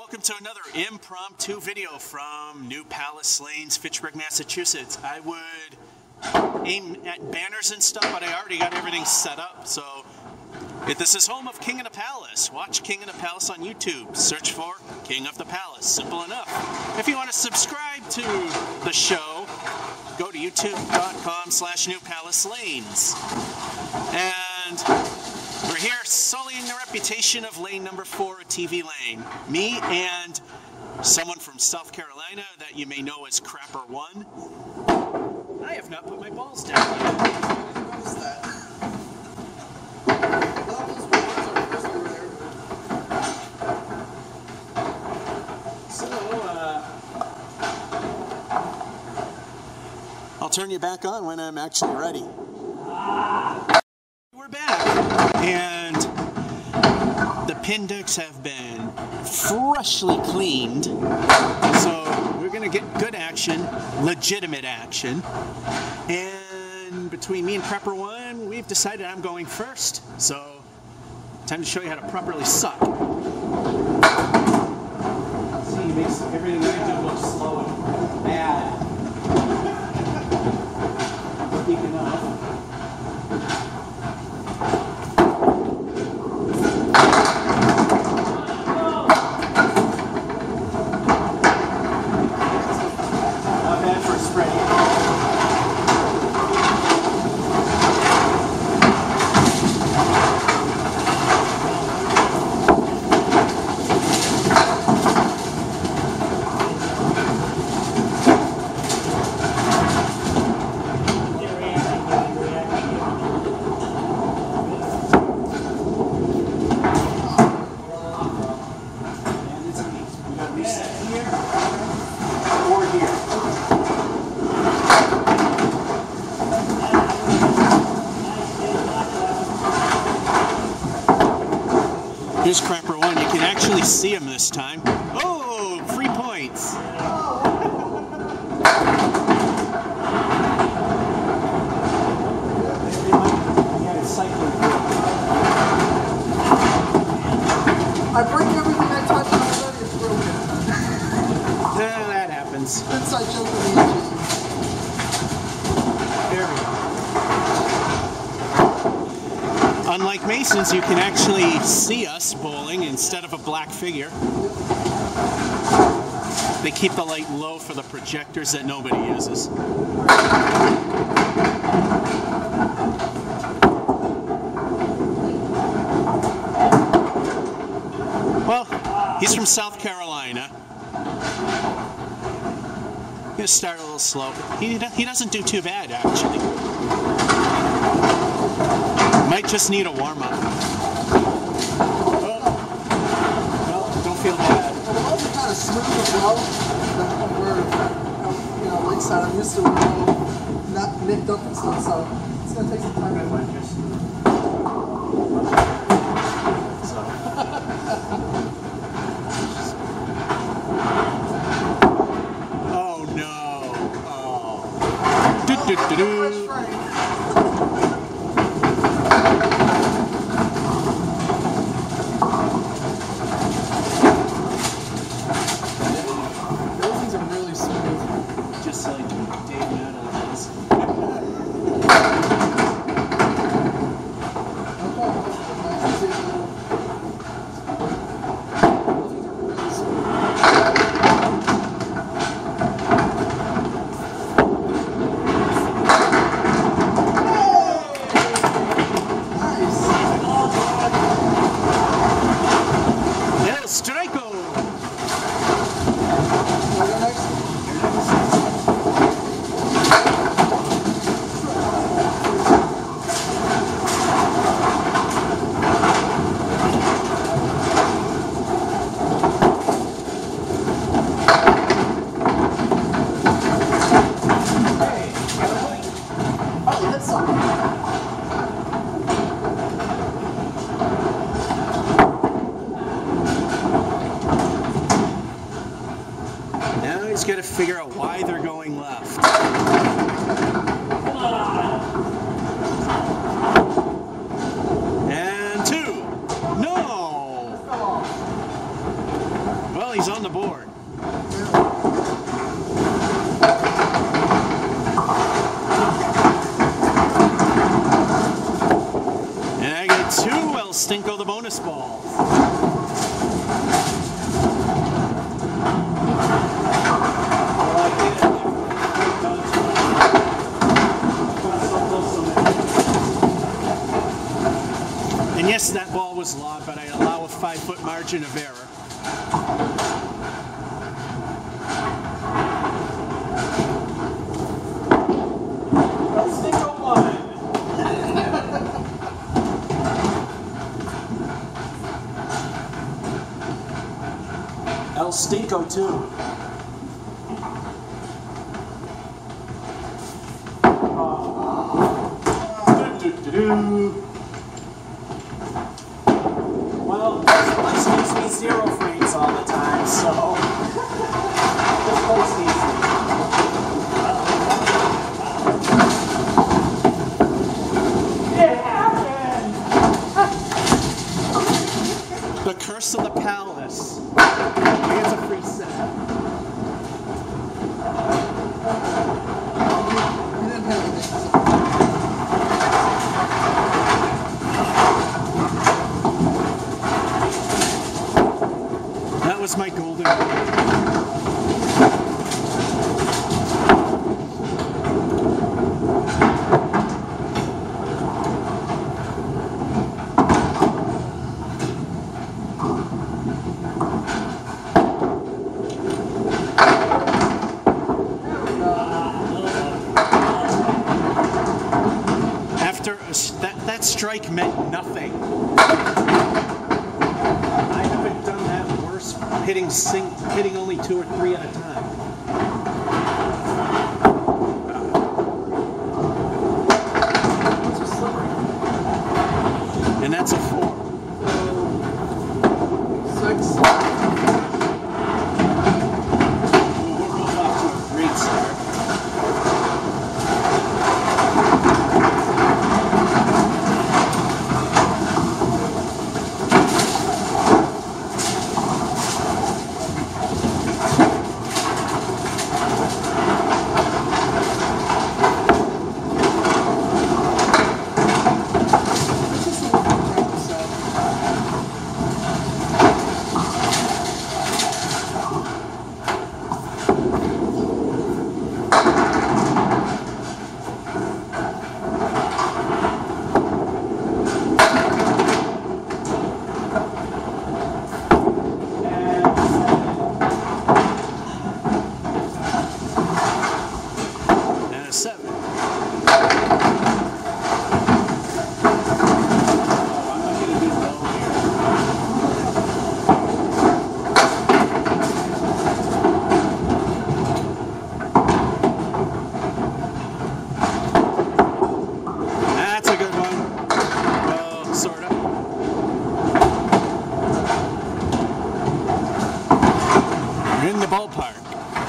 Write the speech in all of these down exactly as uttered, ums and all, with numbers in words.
welcome to another impromptu video from New Palace Lanes, Fitchburg, Massachusetts. I would aim at banners and stuff, but I already got everything set up. So if this is home of King of the Palace. Watch King of the Palace on YouTube. Search for King of the Palace. Simple enough. If you want to subscribe to the show, go to youtube.com slash New Palace Lanes. And we're here sullying the reputation of lane number four, a T V lane. Me and someone from South Carolina that you may know as Crapper One. I have not put my balls down yet. Notice that. So, uh, I'll turn you back on when I'm actually ready. We're back, and the pin decks have been freshly cleaned, so we're gonna get good action, legitimate action. And between me and Prepper One, we've decided I'm going first, so time to show you how to properly suck. See, he makes everything I do look slow and bad. Speaking of. Here's Crapper One. You can actually see him this time. Oh, free points. I break everything I touch and already it's broken. Yeah, that happens. Inside joke of the inches. There we go. Unlike Masons, you can actually see us bowling instead of a black figure. They keep the light low for the projectors that nobody uses. Well, he's from South Carolina. I'm gonna start a little slow. He, he doesn't do too bad, actually. Might just need a warm-up. Oh. Well, don't feel bad. Well, the balls are kind of smooth as well. That we're, you know, lakeside. I'm used to it, you know, not nicked up and stuff, so it's going to take some time. Good one, just. Oh no! Oh. Do, do, do, do. Just like Dave Maattala is. El Striko! Now he's got to figure out why they're going left. And two. No! Well, he's on the board. And I get two El Stinko the bonus balls. And yes, that ball was lob, but I allow a five-foot margin of error. El Stinko one. El Stinko two. Uh, do, do, do, do. Well, this place gives me zero frames all the time, so this place needs me. It happened! The curse of the palace. He gets a free set. You didn't have anything. That was my golden rule. After a, that, that strike meant nothing. I haven't done that worse hitting sing, hitting only two or three at a time. And that's a four. Six. Ooh, we're both off to a great start. In the ballpark.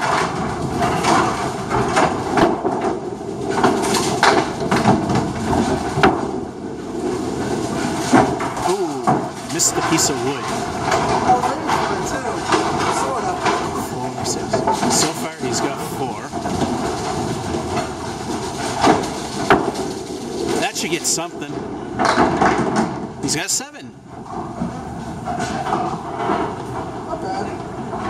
Ooh, missed the piece of wood. Four, six. So far, he's got four. That should get something. He's got seven. Not bad.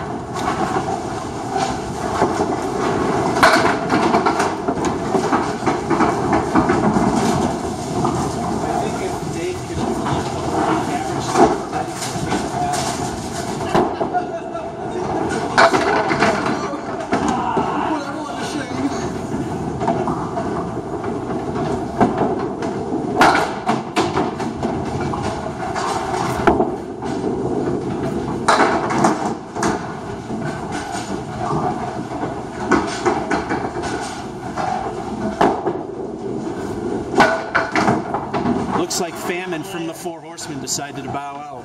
Looks like Famine from the Four Horsemen decided to bow out.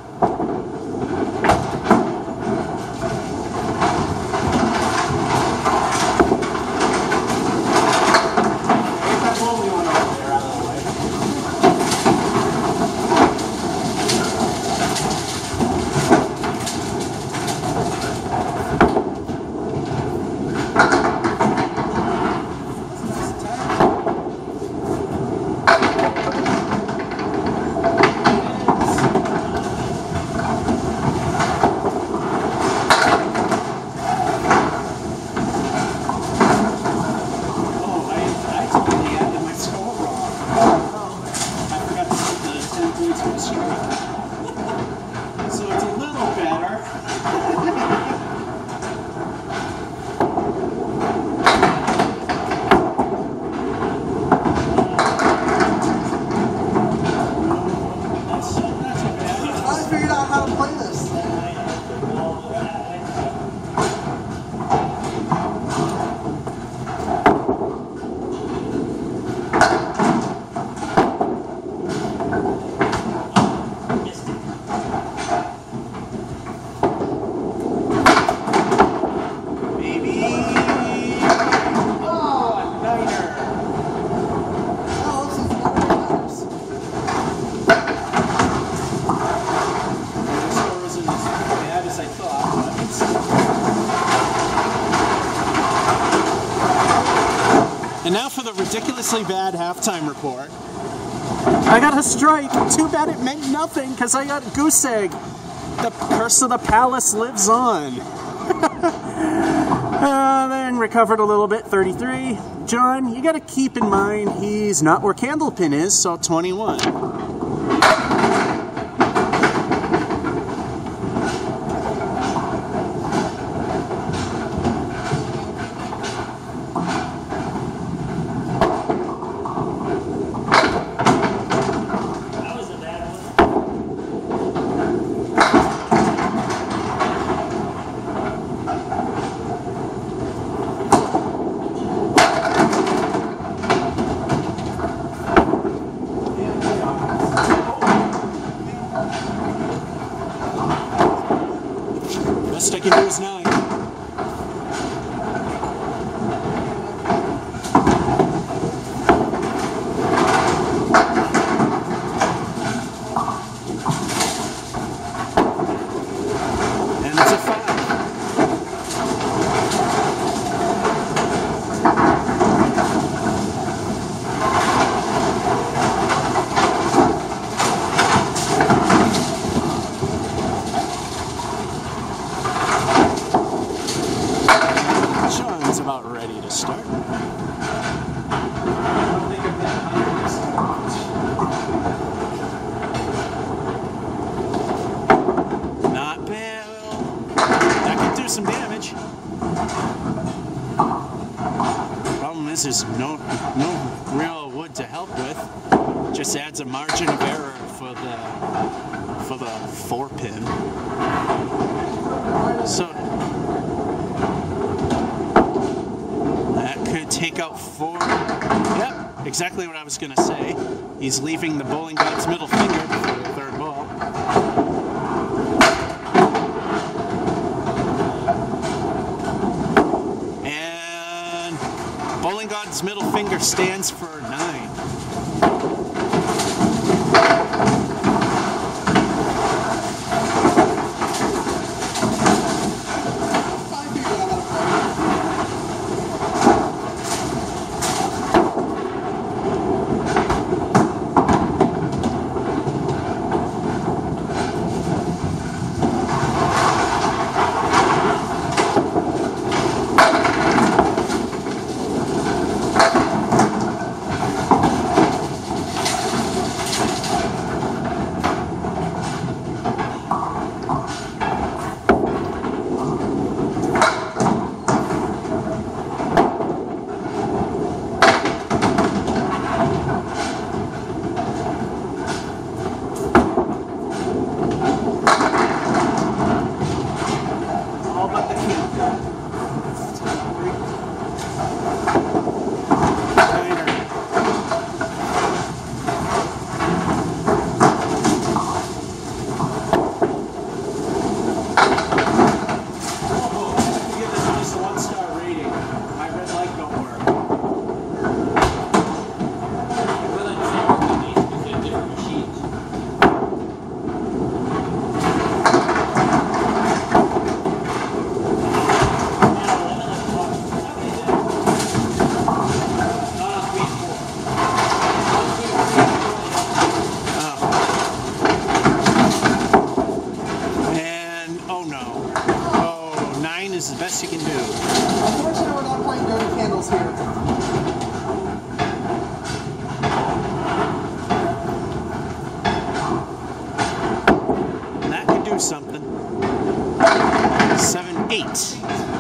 And now for the ridiculously bad halftime report. I got a strike. Too bad it meant nothing because I got goose egg. The curse of the palace lives on. uh, then recovered a little bit, thirty-three. John, you got to keep in mind he's not where candlepin is, so twenty-one. Best I can do is nine. And it's a five. Sean's about ready to start. Not bad. That could do some damage. Problem is, there's no no real wood to help with. Just adds a margin of error for the for the four pin. So. Could take out four. Yep, exactly what I was going to say. He's leaving the bowling god's middle finger for the third ball. And bowling god's middle finger stands for nine. Is the best you can do. Unfortunately, we're not playing dirty candles here. And that could do something. Seven, eight.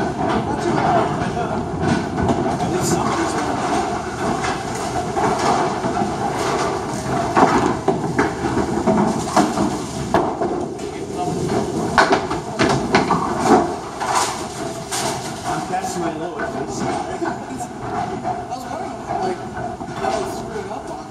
At least somebody's That's my low at least. I was wondering, like, how I was screwing up on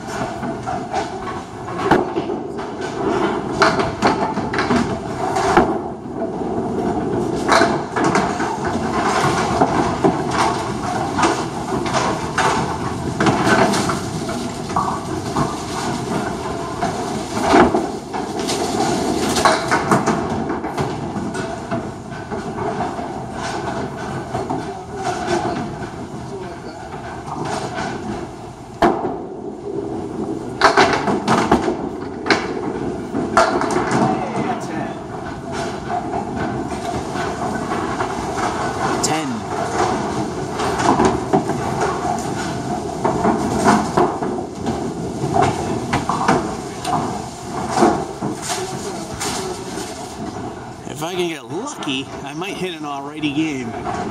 lucky, I might hit an alrighty game.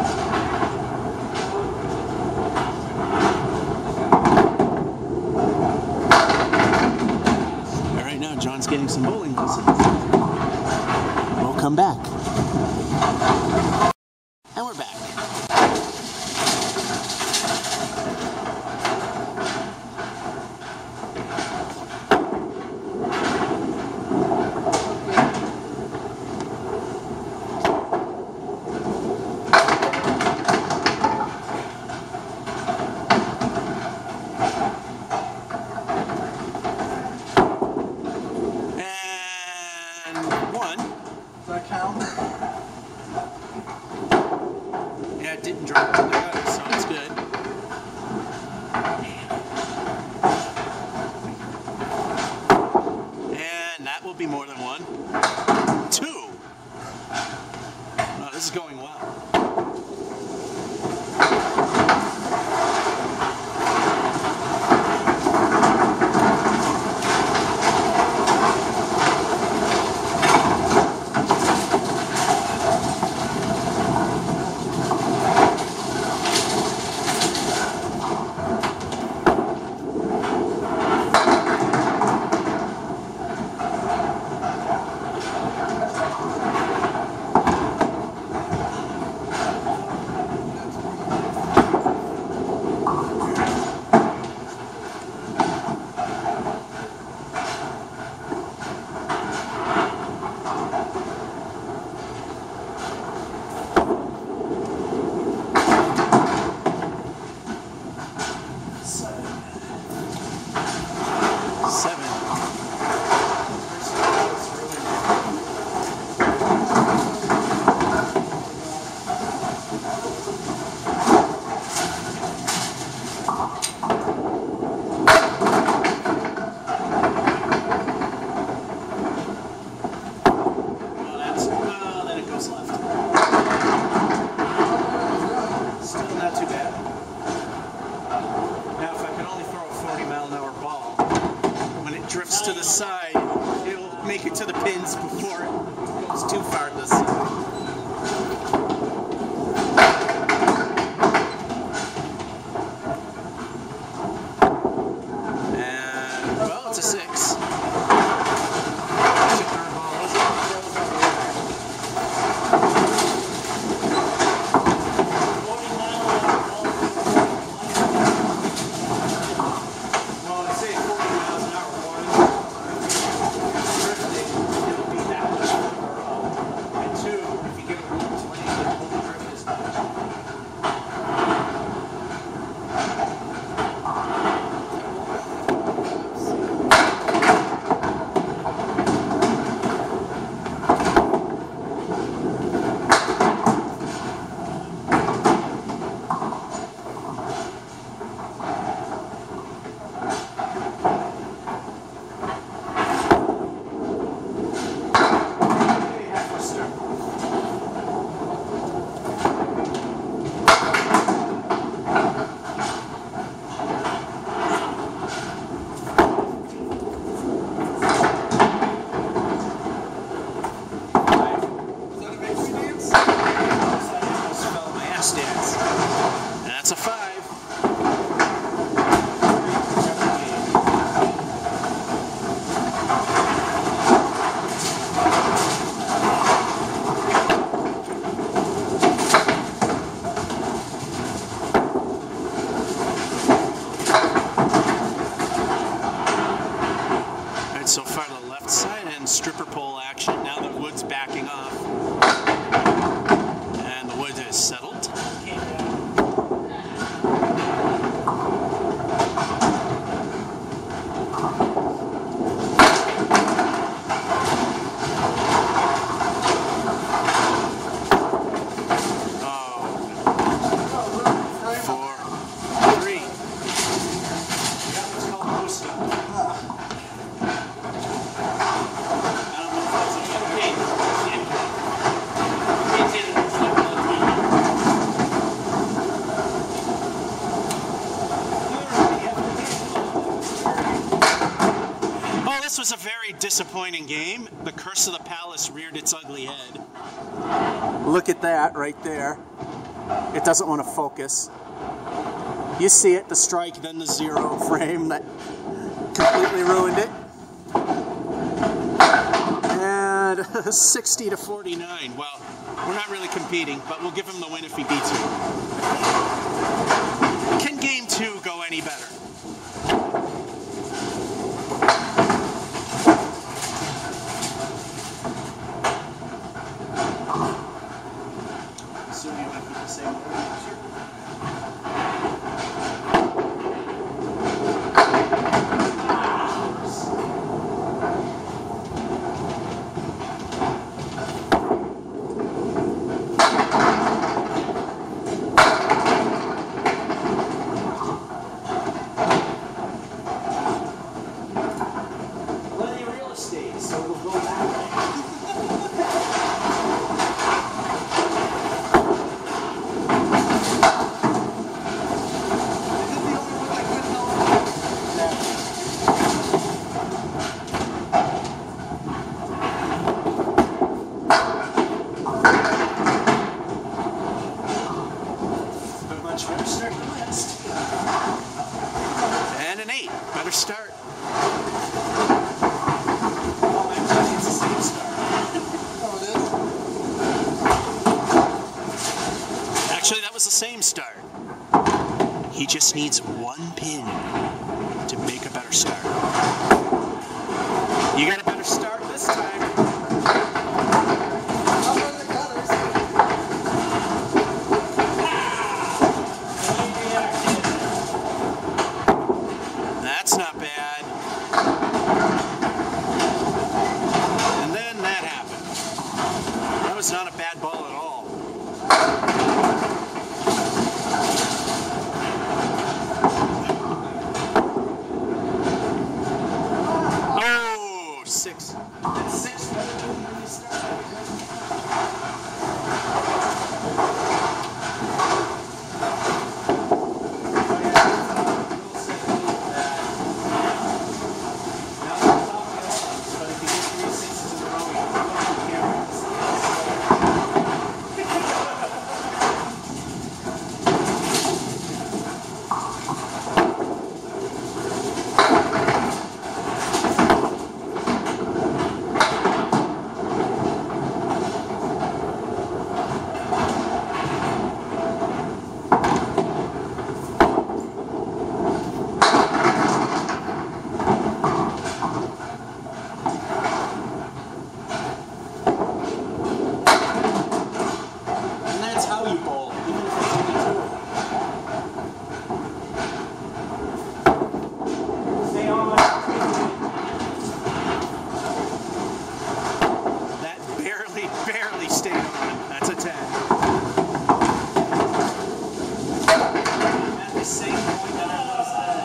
All right, now John's getting some bowling lessons. We'll come back. And we're back. Yeah, it didn't drop to the gutter, so it's good. And that will be more than one. Two! Oh, this is going well. disappointing game. The Curse of the Palace reared its ugly head. Look at that right there. It doesn't want to focus. You see it, the strike, then the zero frame that completely ruined it. And sixty to forty-nine. Well, we're not really competing, but we'll give him the win if he beats me. Can game two go any better? Assuming I put the same order. And an eight. Better start. Oh, actually, it's the same start. Oh, it is? Actually, that was the same start. He just needs one pin to make a better start. You got a better start this time. That's not bad. And then that happened. That was not a bad ball at all. Oh, six. That's six better than when you started. Barely stayed on. That's a ten. At the same point that I was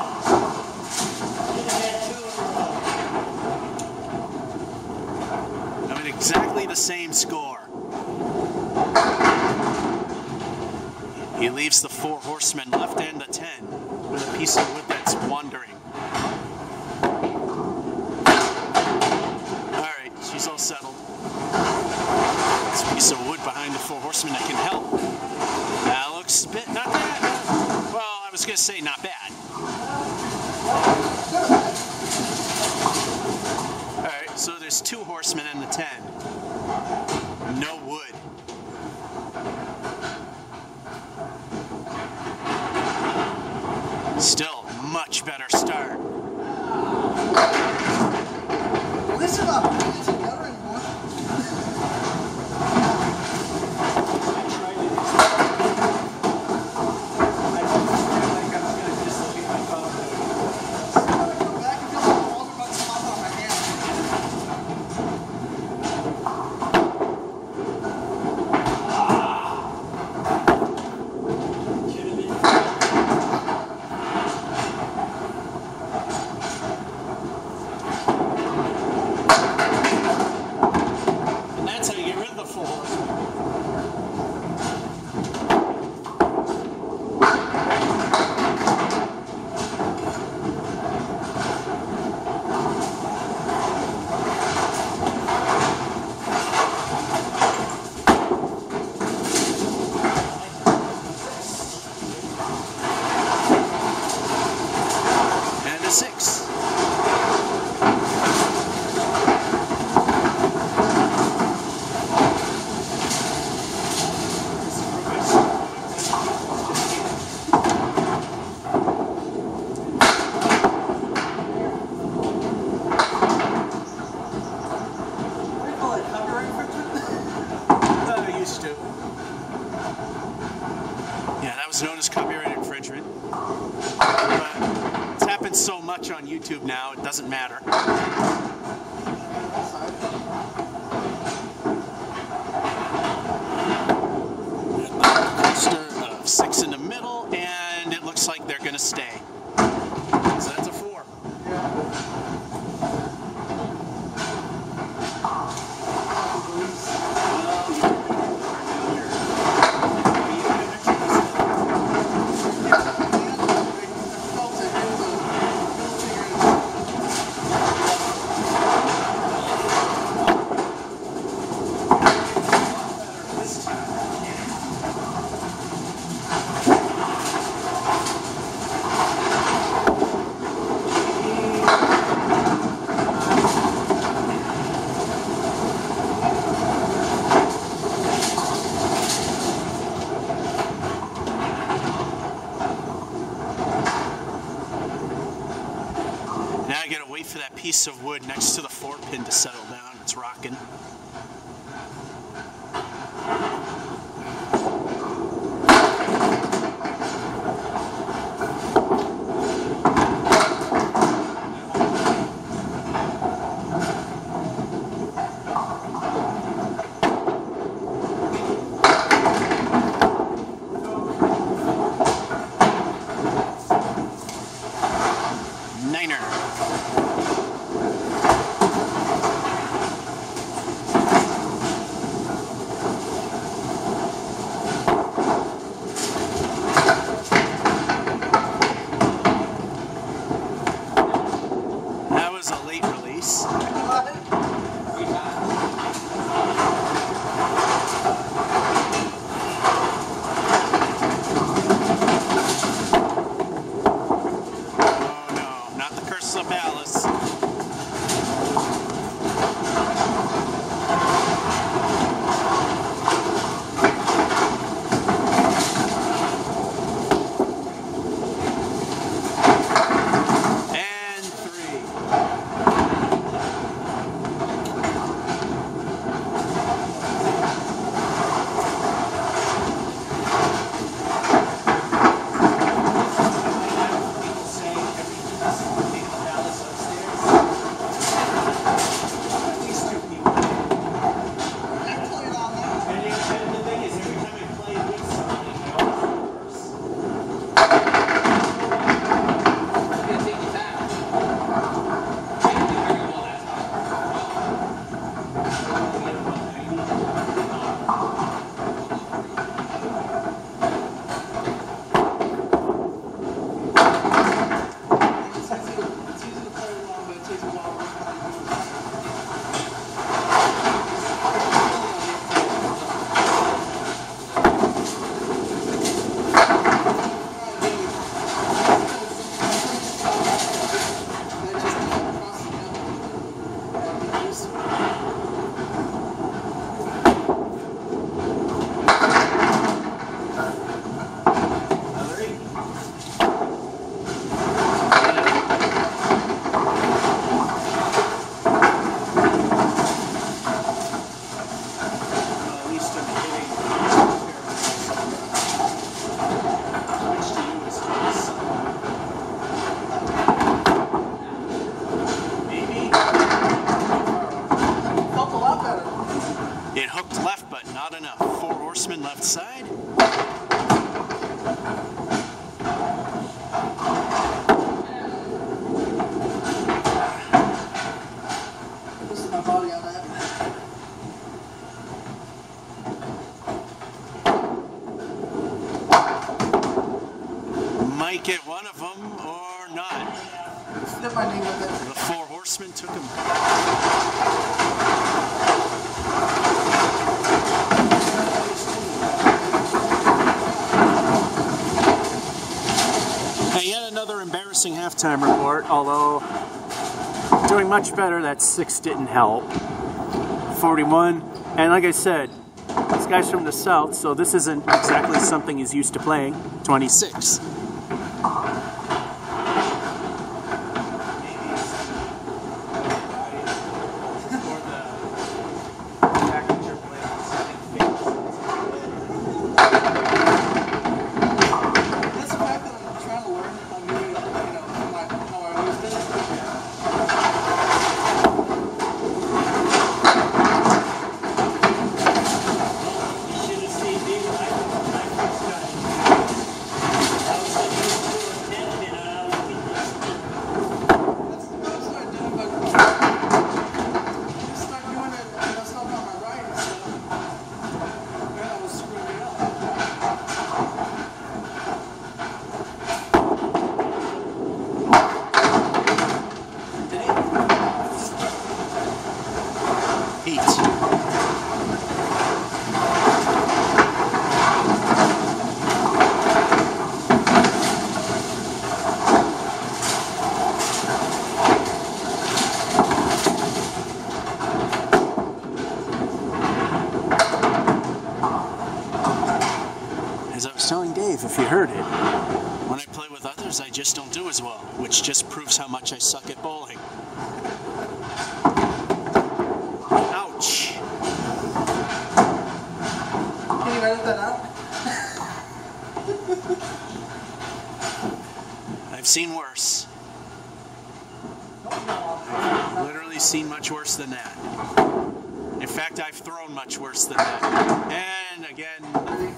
there. I'm at exactly the same score. He leaves the four horsemen left and the ten with a piece of wood that's wandering. Alright, she's all settled. There's a piece of wood behind the four horsemen that can help. That looks a bit, not bad. Well, I was going to say not bad. Alright, so there's two horsemen and the ten. No wood. Still, much better start. Listen up. It's known as copyright infringement. But it's happened so much on YouTube now, it doesn't matter. Cluster of six in the middle, and it looks like they're going to stay. So that's a four. Now I gotta wait for that piece of wood next to the four pin to settle down. It's rocking. Niner. That was a late release. It hooked left, but not enough. Four horsemen left side. This is my body on that. Might get one of them or not. Flip my knee with it. The four horsemen took him. Hey, yet another embarrassing halftime report, although doing much better. That six didn't help. forty-one, and like I said, this guy's from the south, so this isn't exactly something he's used to playing. twenty-six. Dave if you heard it. When I play with others, I just don't do as well, which just proves how much I suck at bowling. Ouch. Can you edit that out? I've seen worse. I've literally seen much worse than that. In fact, I've thrown much worse than that. And again, the three.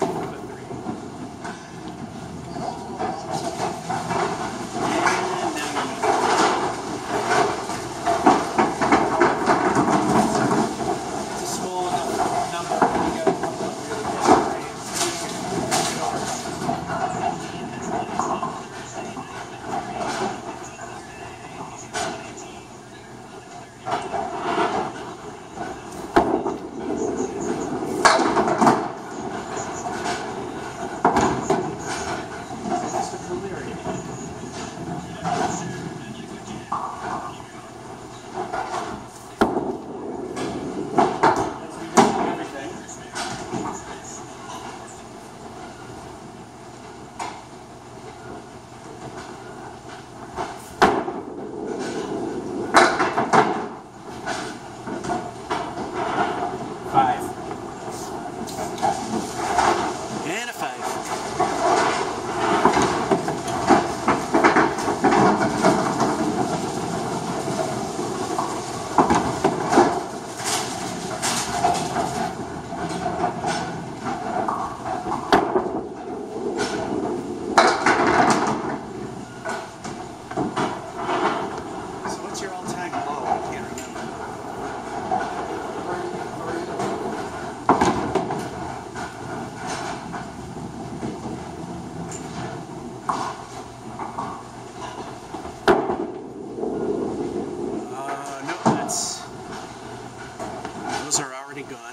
Gone.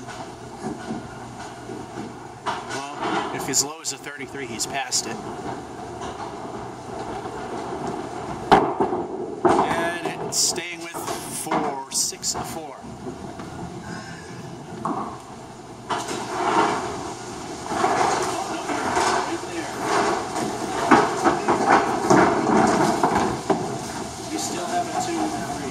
Well, if as low as a thirty-three, he's past it. And it's staying with four, six, four. You still have a two and a three.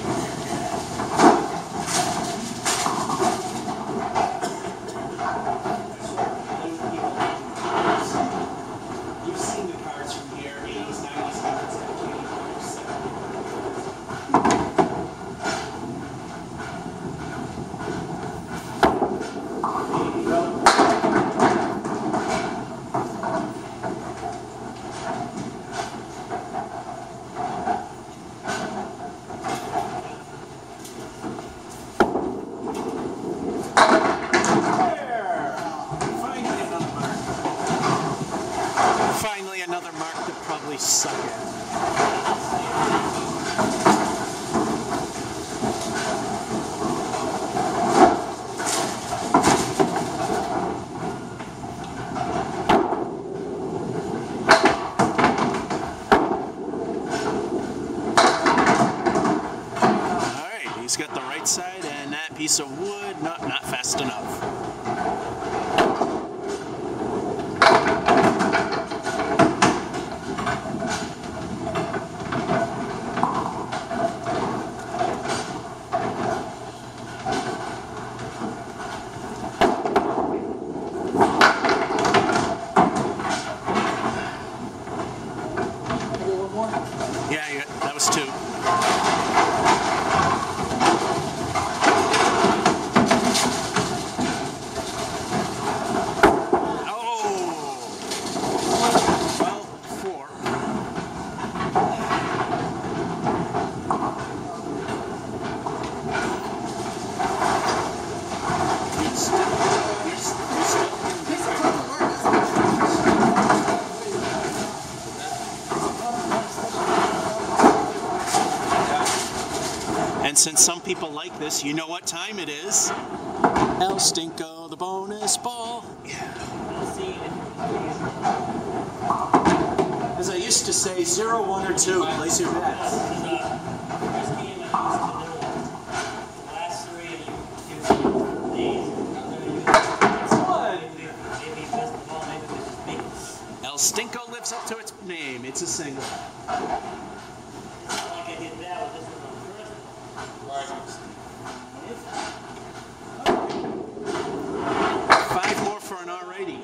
Another mark to probably suck at. Alright, he's got the right side, and that piece of wood, not, not fast enough. Yeah, yeah, that was two. And since some people like this, you know what time it is. El Stinko, the bonus ball. As I used to say, zero, one, or two. Place your bets. El El Stinko lives up to its name. It's a single. Five more for an R eighty.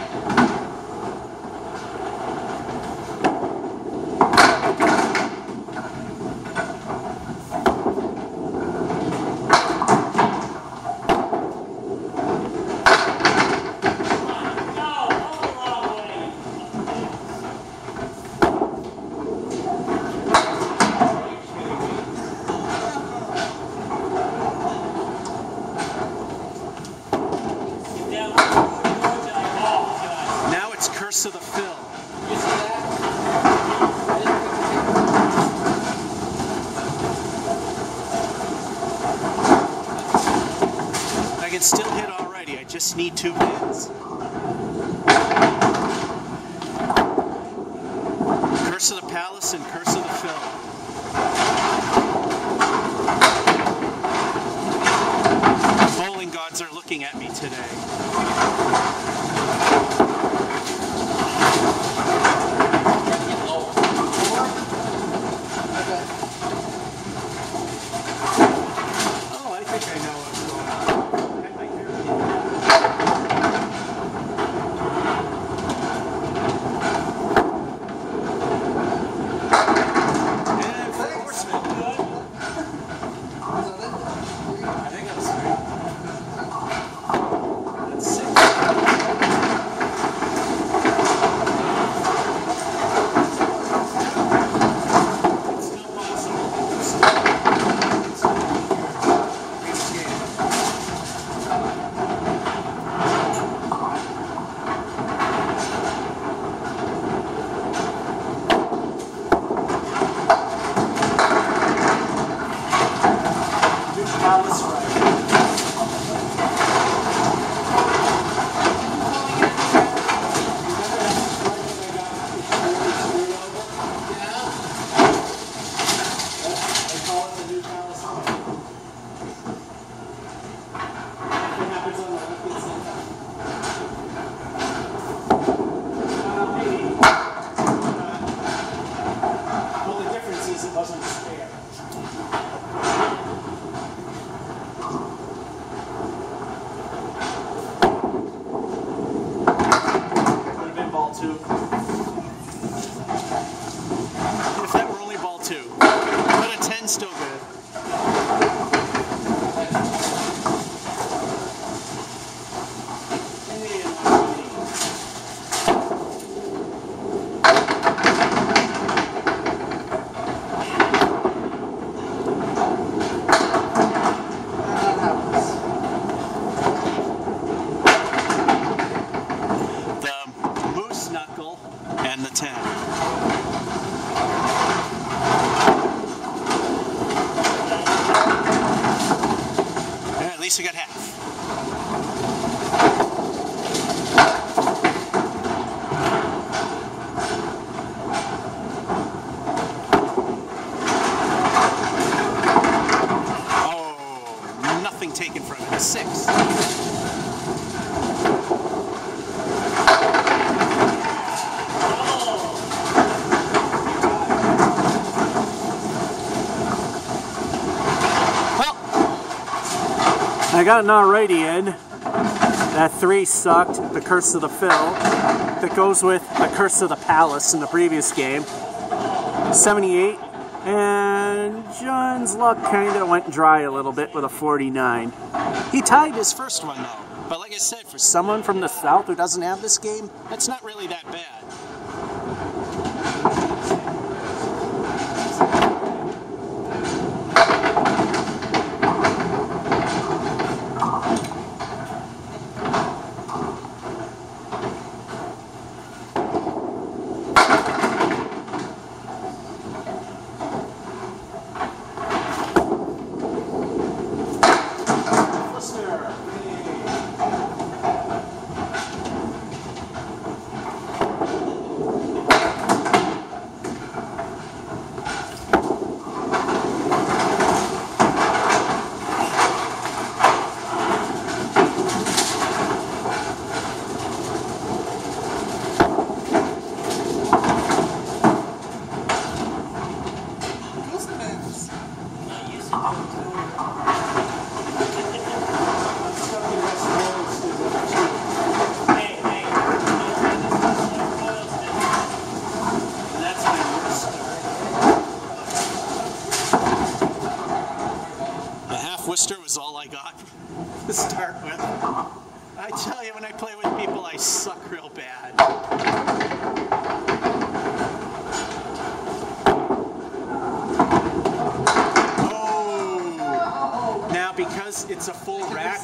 To the fill. I can still hit already. I just need two pins. Curse of the Palace and Curse of the Fill. Bowling gods are looking at me today. I got half. Oh, nothing taken from it. Six. I got an alrighty in. That three sucked, the Curse of the Fill. That goes with the Curse of the Palace in the previous game. seventy-eight. And John's luck kind of went dry a little bit with a forty-nine. He tied his first one though. But like I said, for someone from the South who doesn't have this game, that's not really that bad.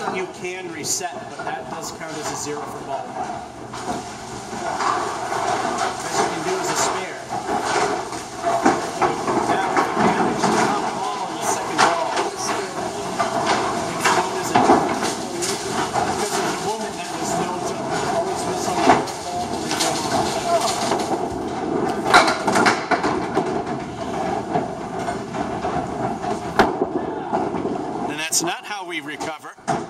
you can reset, but that does count as a zero for ball one. Best you can do is a spare. Now, if you manage to count the ball on the second ball, it's known as a double. Because there's a woman that was known to always miss on the ball. And that's not how we recover.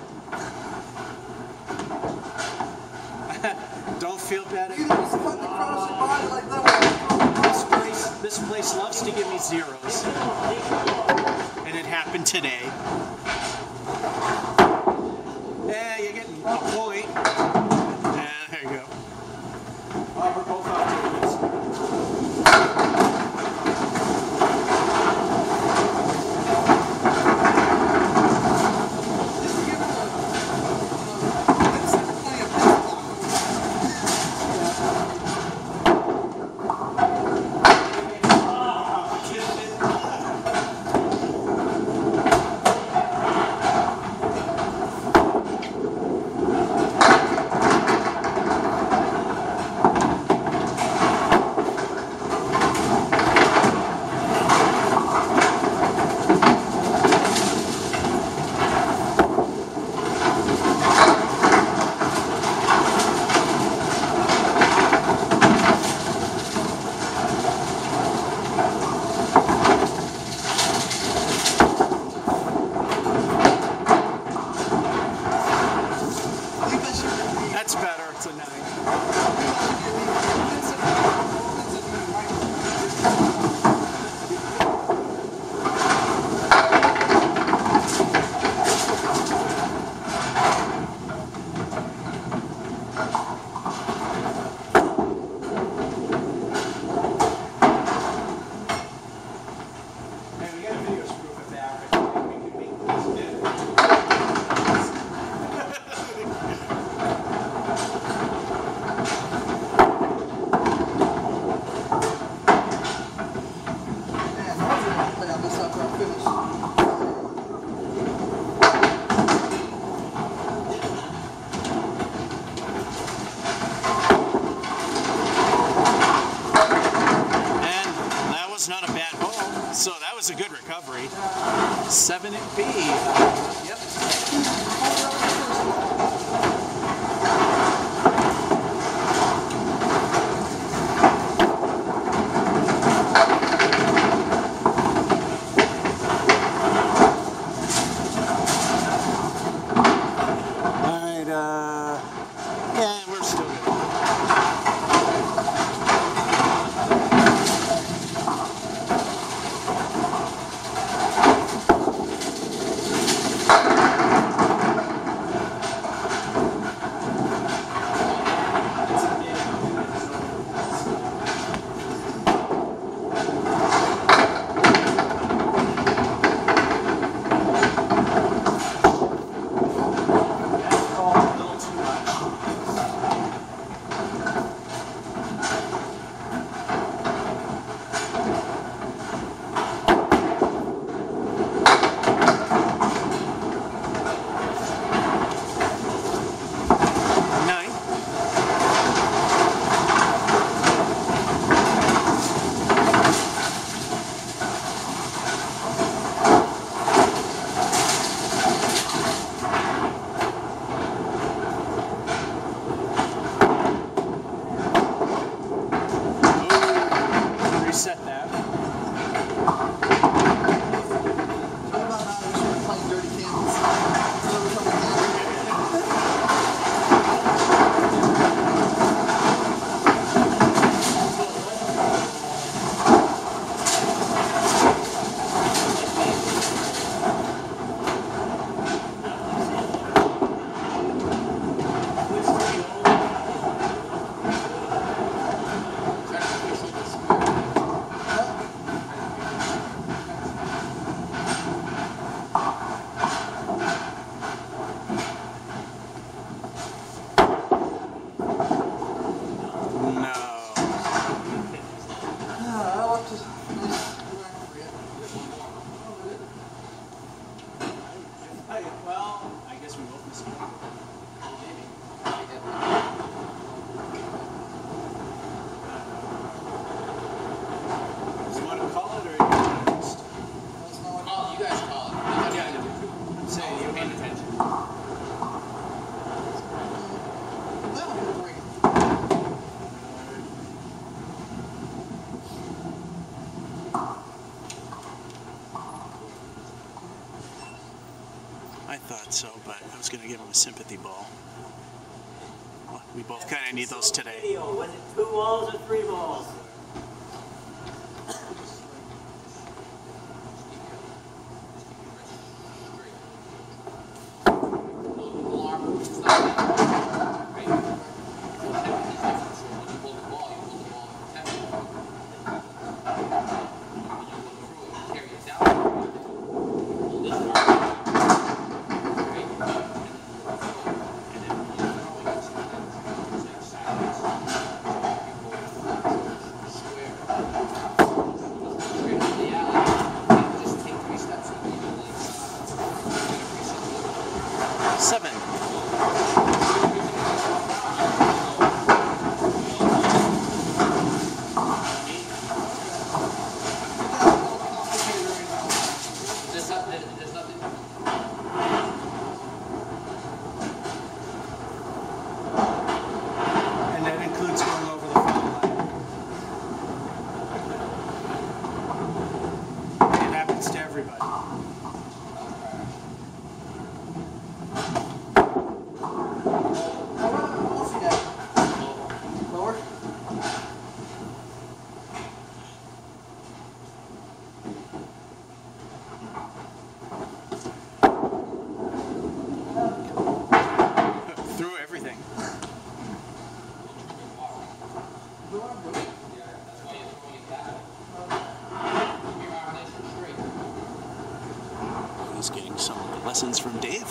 Don't feel bad at You just cut the cross your body like that. this place. This place loves to give me zeros, and it happened today. Yeah, you're getting a point. Yeah, there you go. Oh, we're both out doing this. That's better. It's a nine. Hey, we got a video screw of that. I think we can make this better. Not a bad ball, so that was a good recovery. Seven at B. Yep. All right. Uh, yeah, we're still good. thought so, but I was going to give him a sympathy ball. Well, we both kind of need those today. Was it two balls or three balls? Seven. And that includes going over the foul line. It happens to everybody. Through everything. He's getting some lessons from Dave.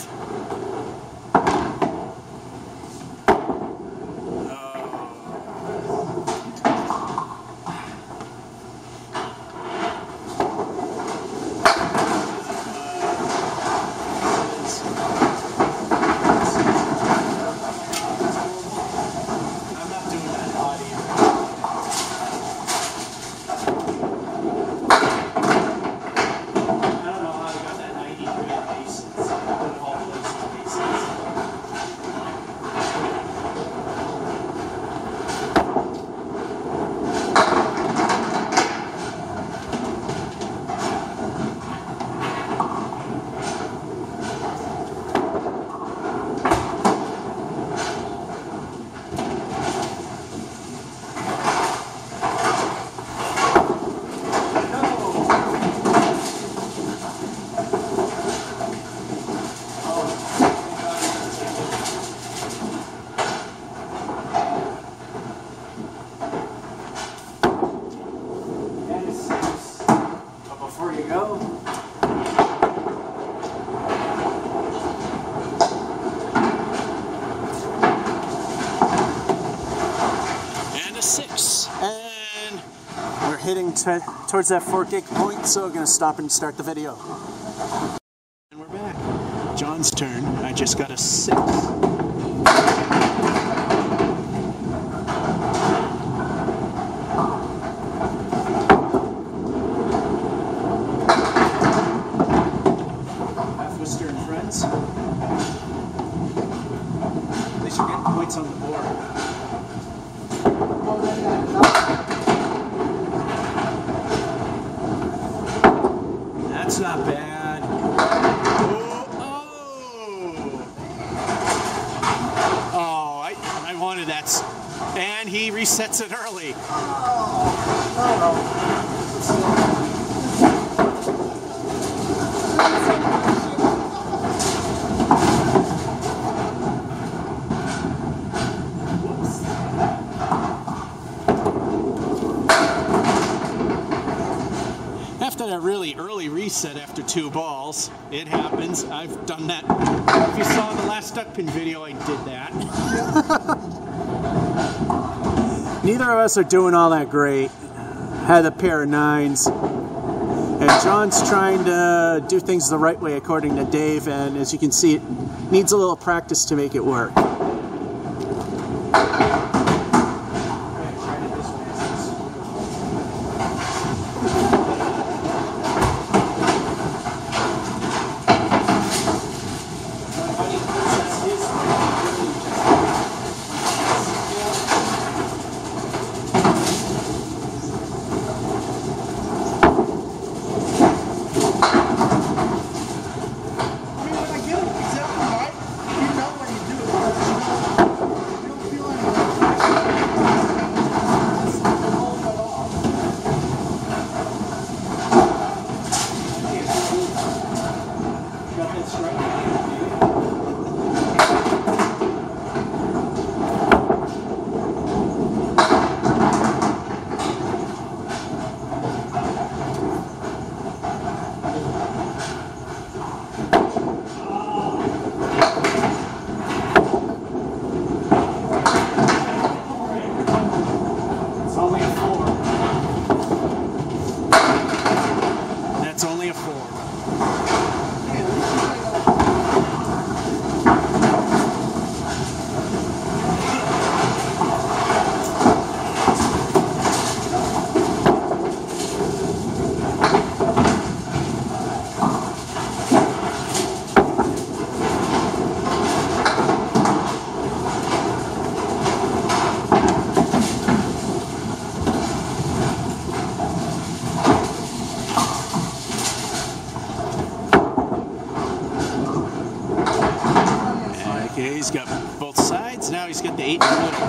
Six, and we're hitting t towards that four gig point, so we're going to stop and start the video. And we're back. John's turn. I just got a six. Half Worcester and friends. At least you're getting points on the board. That's not bad. Oh, oh. Oh, I, I wanted that. And he resets it early. After that really early reset after two balls, it happens. I've done that. If you saw in the last duck pin video, I did that. Neither of us are doing all that great. Had a pair of nines. And John's trying to do things the right way according to Dave, and as you can see, it needs a little practice to make it work. got both sides. Now he's got the eight in the middle.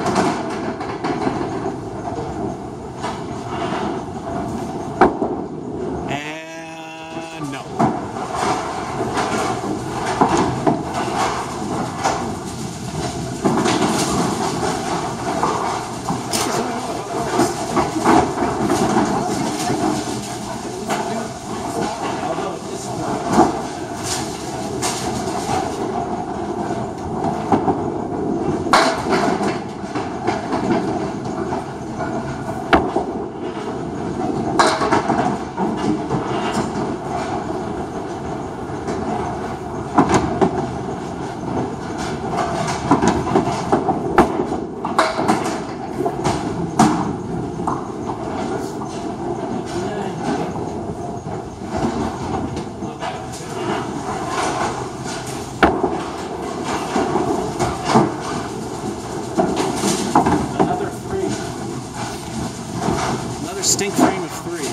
And no. Stink frame of three.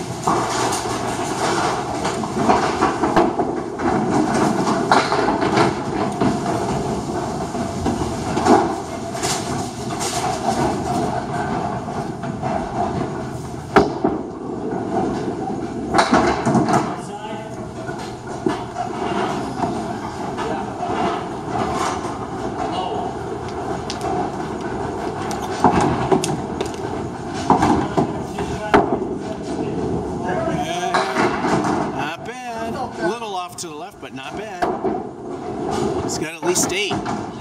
To the left, but not bad. He's got at least eight.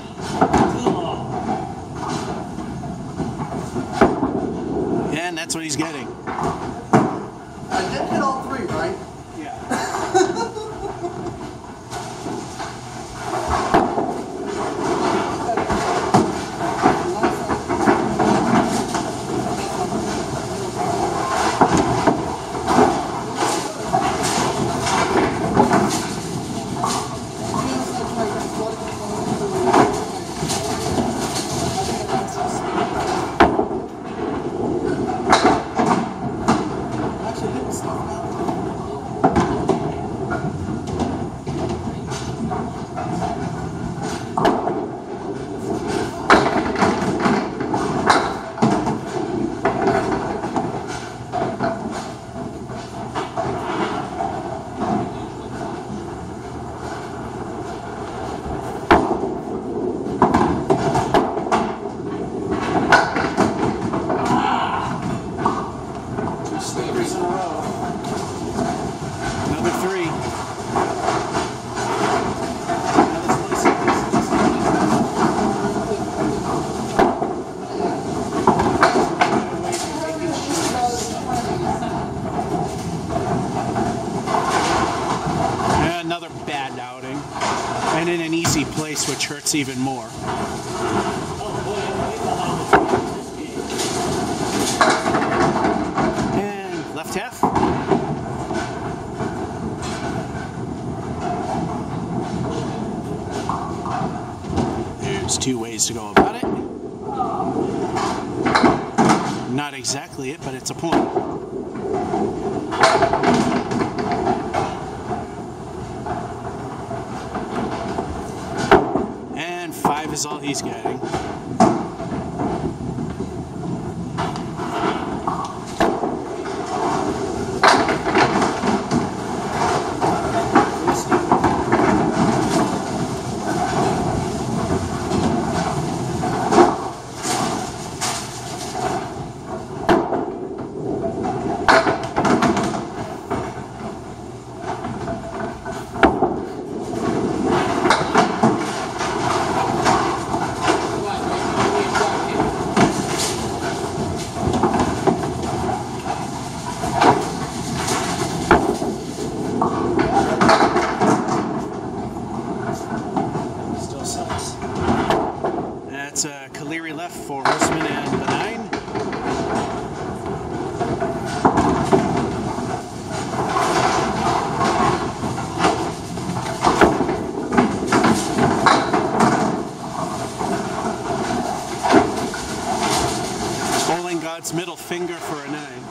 And that's what he's getting. I did hit all three, right? Yeah. And in an easy place, which hurts even more. And left half. There's two ways to go about it. Not exactly it, but it's a point. Is all he's getting. Left for Horseman and the nine. Bowling God's middle finger for a nine.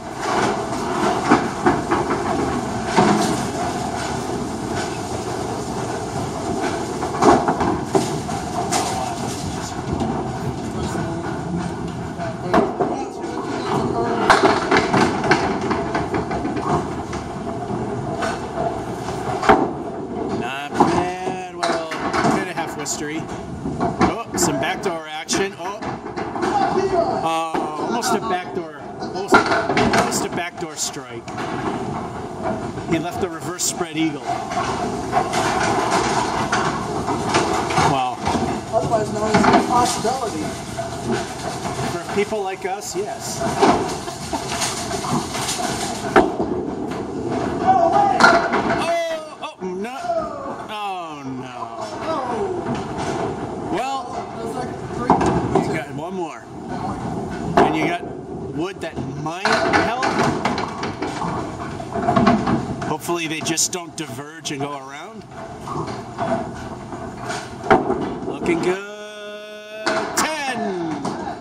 Almost, almost a backdoor strike. He left the reverse spread eagle. Wow. Otherwise known as an impossibility. For people like us, yes. No way! Oh, oh, no. Oh, no. Oh! Well, That's like three. you got one more. And you got wood that might help. Hopefully they just don't diverge and go around. Looking good. ten.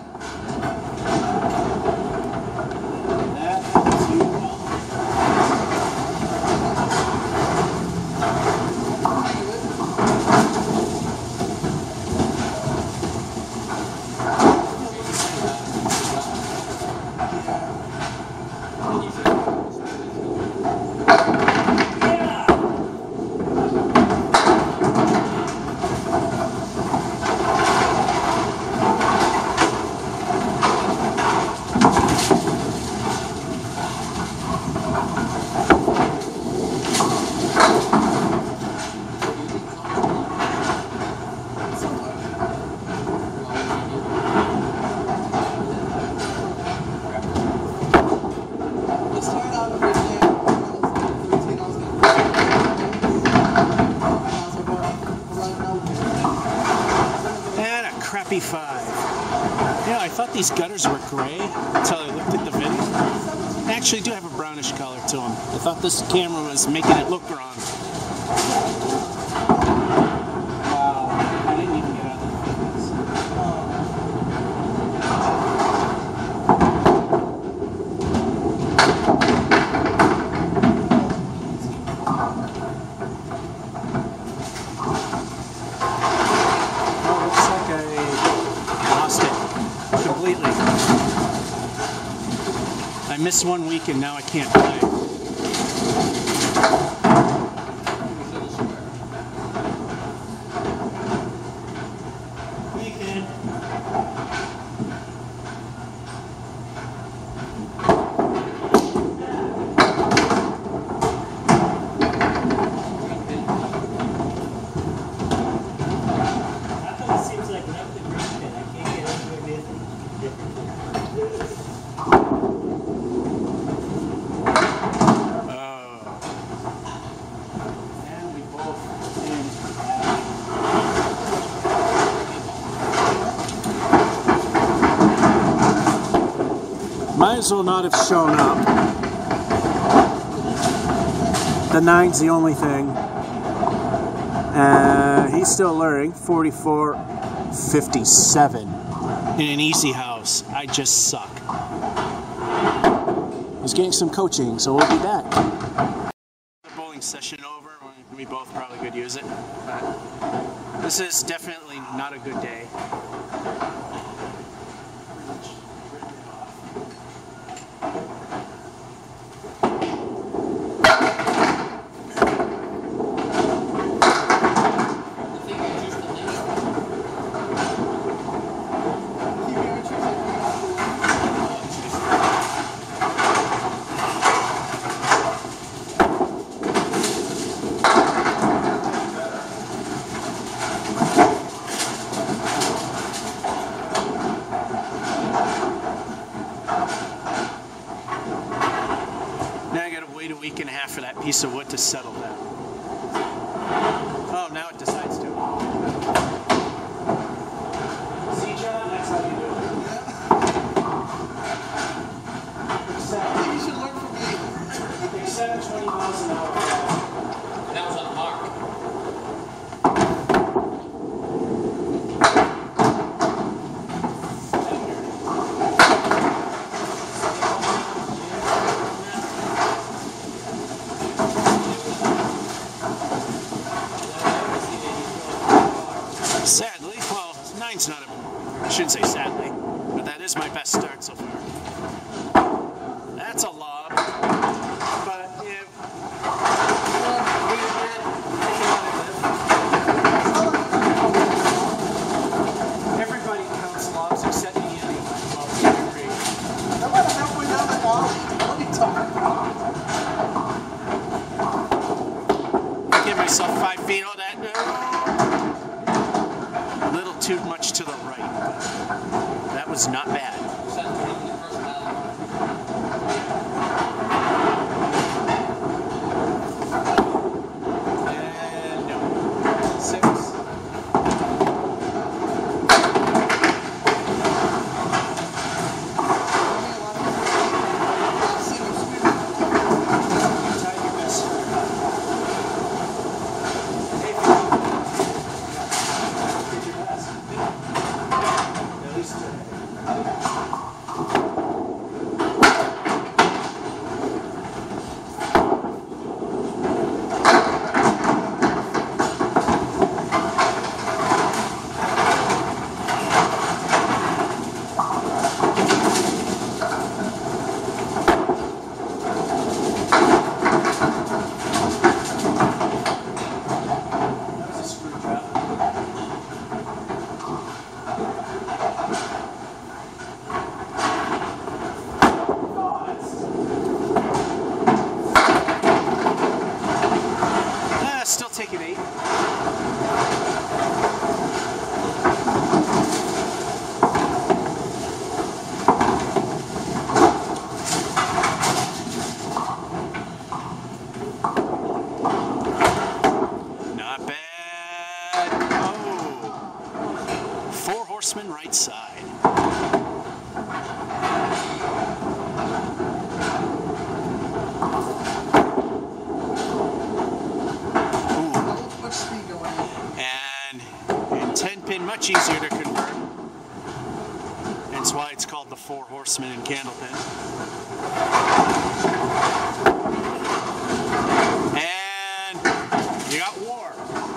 That's too well. Crappy five. Yeah, I thought these gutters were gray until I looked at the video. They actually do have a brownish color to them. I thought this camera was making it look wrong. Wow, I didn't even get out of the focus. I missed one week and now I can't play. Weekend. That seems like nothing green. I can't get anywhere near it. Might as well not have shown up. The nine's the only thing. Uh, he's still learning. forty-four fifty-seven in an easy house. I just suck. He's getting some coaching, so we'll be back. The bowling session over. We both probably could use it. But this is definitely not a good day. Wait a week and a half for that piece of wood to settle down. Oh, now it decides to. See, John, that's how you do it. I think you should learn from me. Except twenty miles an hour. That was on the mark. much easier to convert. That's why it's called the Four Horsemen in candlepin. And you got war.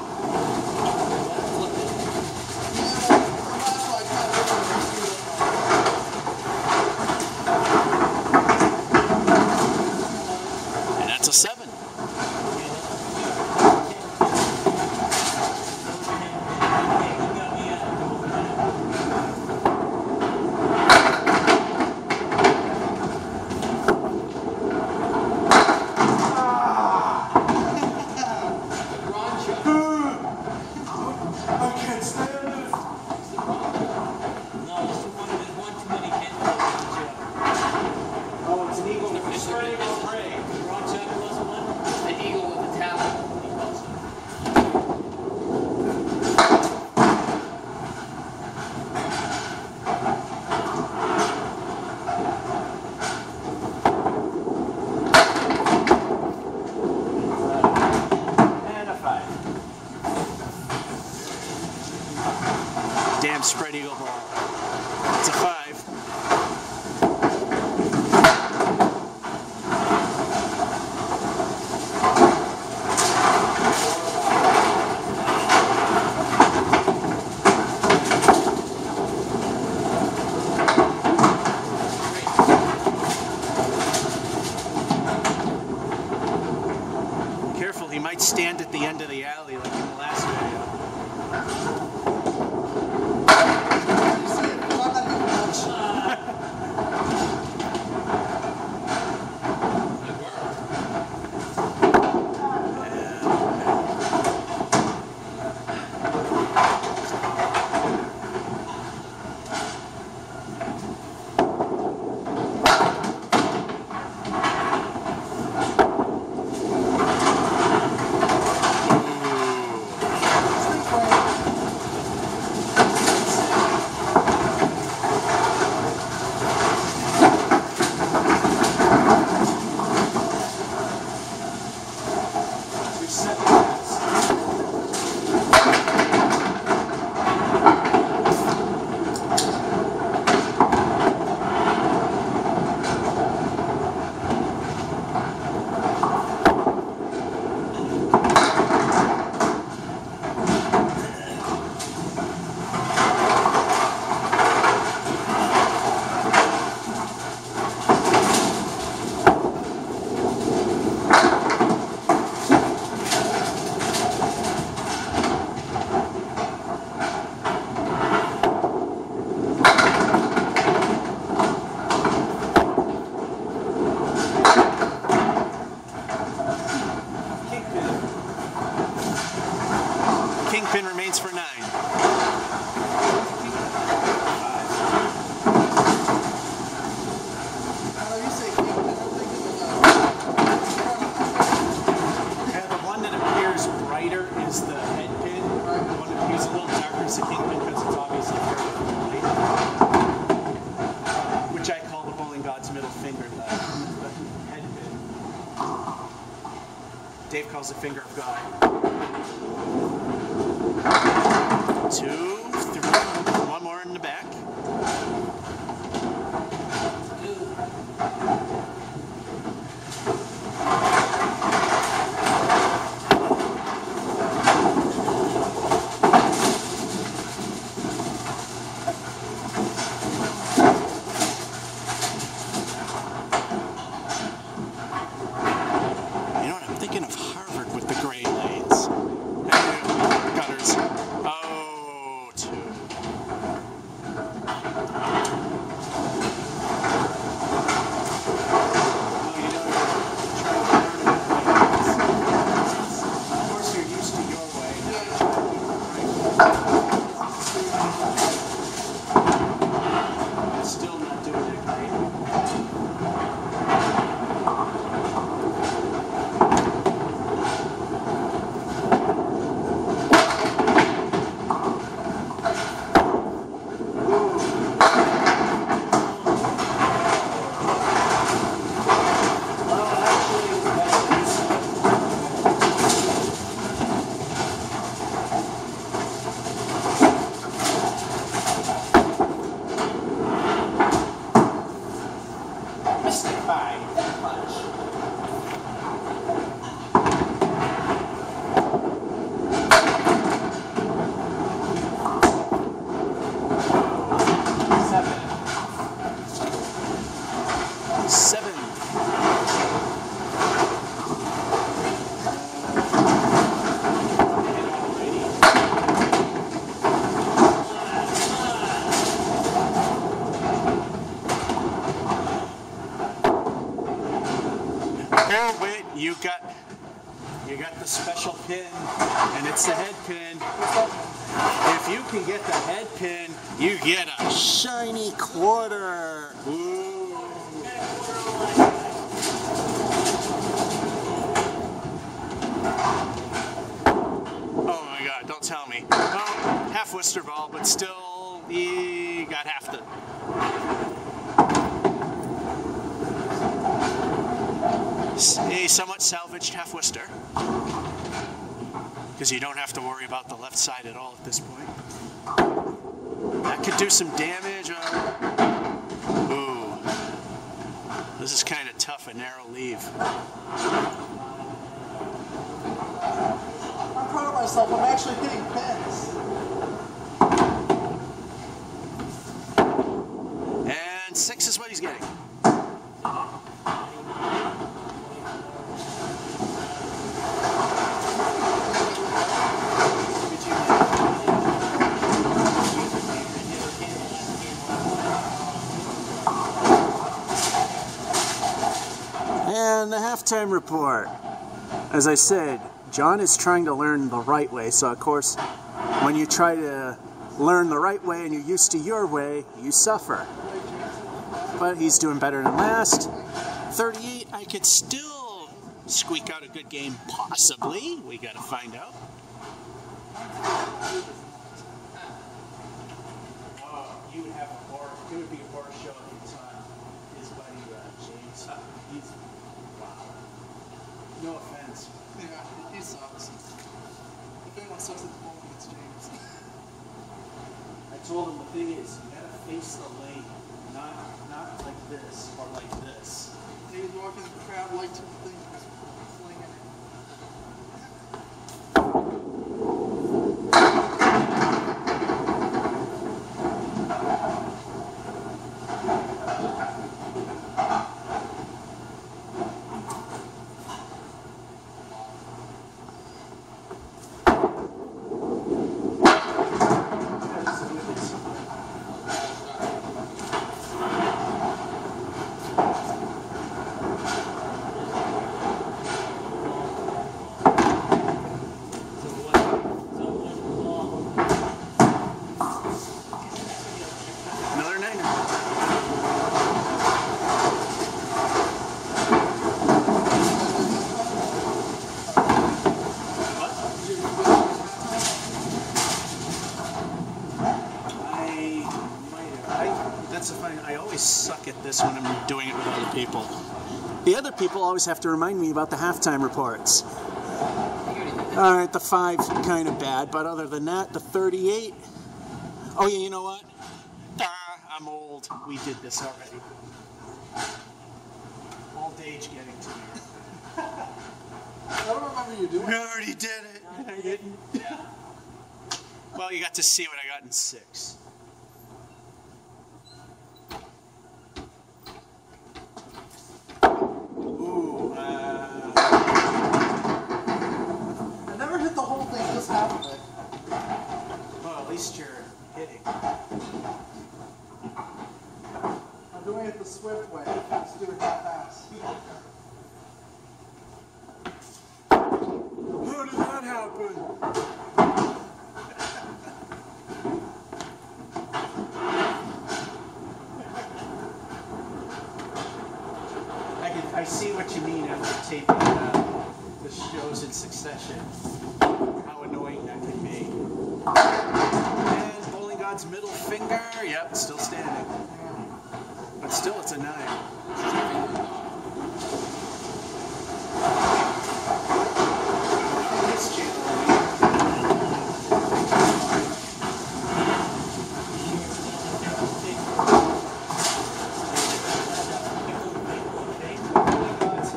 And that's a seven. Damn spread eagle ball. It's a five. Careful, he might stand at the end of the alley like in the last video. Kingpin remains for nine. And the one that appears brighter is the head pin. The one that appears a little darker is the kingpin because it's obviously very light. Which I call the bowling god's middle finger, the, the head pin. Dave calls it finger of God. Two, three, one more in the back. You know what, I'm thinking of Harvard with the gray lanes. Gutters. Oh, justify that much. Seven. Oh wait, you got you got the special pin, and it's the head pin. If you can get the head pin, you get a shiny quarter. Ooh. Oh my God! Don't tell me. Oh, half Worcester ball, but still, he got half the. A somewhat salvaged half Worcester, because you don't have to worry about the left side at all at this point. That could do some damage. Uh, ooh, this is kind of tough, a narrow leave. I'm proud of myself. I'm actually hitting pins. And six is what he's getting. And the halftime report. As I said, John is trying to learn the right way, so of course, when you try to learn the right way and you're used to your way, you suffer. But he's doing better than last. thirty-eight, I could still squeak out a good game, possibly. We gotta find out. Oh, you would have a horror, it would be a horror show if you saw his buddy uh, James. He's, wow. No offense. Yeah, he sucks. If anyone sucks at the moment, it's James. I told him the thing is, you gotta face the lane, not not like this or like this. He was walking the crowd like two things, flinging it. I always suck at this when I'm doing it with other people. The other people always have to remind me about the halftime reports. Alright, the five's kind of bad, but other than that, the thirty-eight... Oh yeah, you know what? Ah, I'm old. We did this already. Old age getting to me. I don't remember you doing We it. already did it. I didn't. Well, you got to see what I got in six. Ooh, uh... I never hit the whole thing, just half of it. Well, at least you're hitting. I'm doing it the Swift way. Just do it half-ass. How did that happen? I, can, I see what you mean after taping uh, the shows in succession. How annoying that can be. And Bowling God's middle finger, yep, still standing. But still, it's a nine.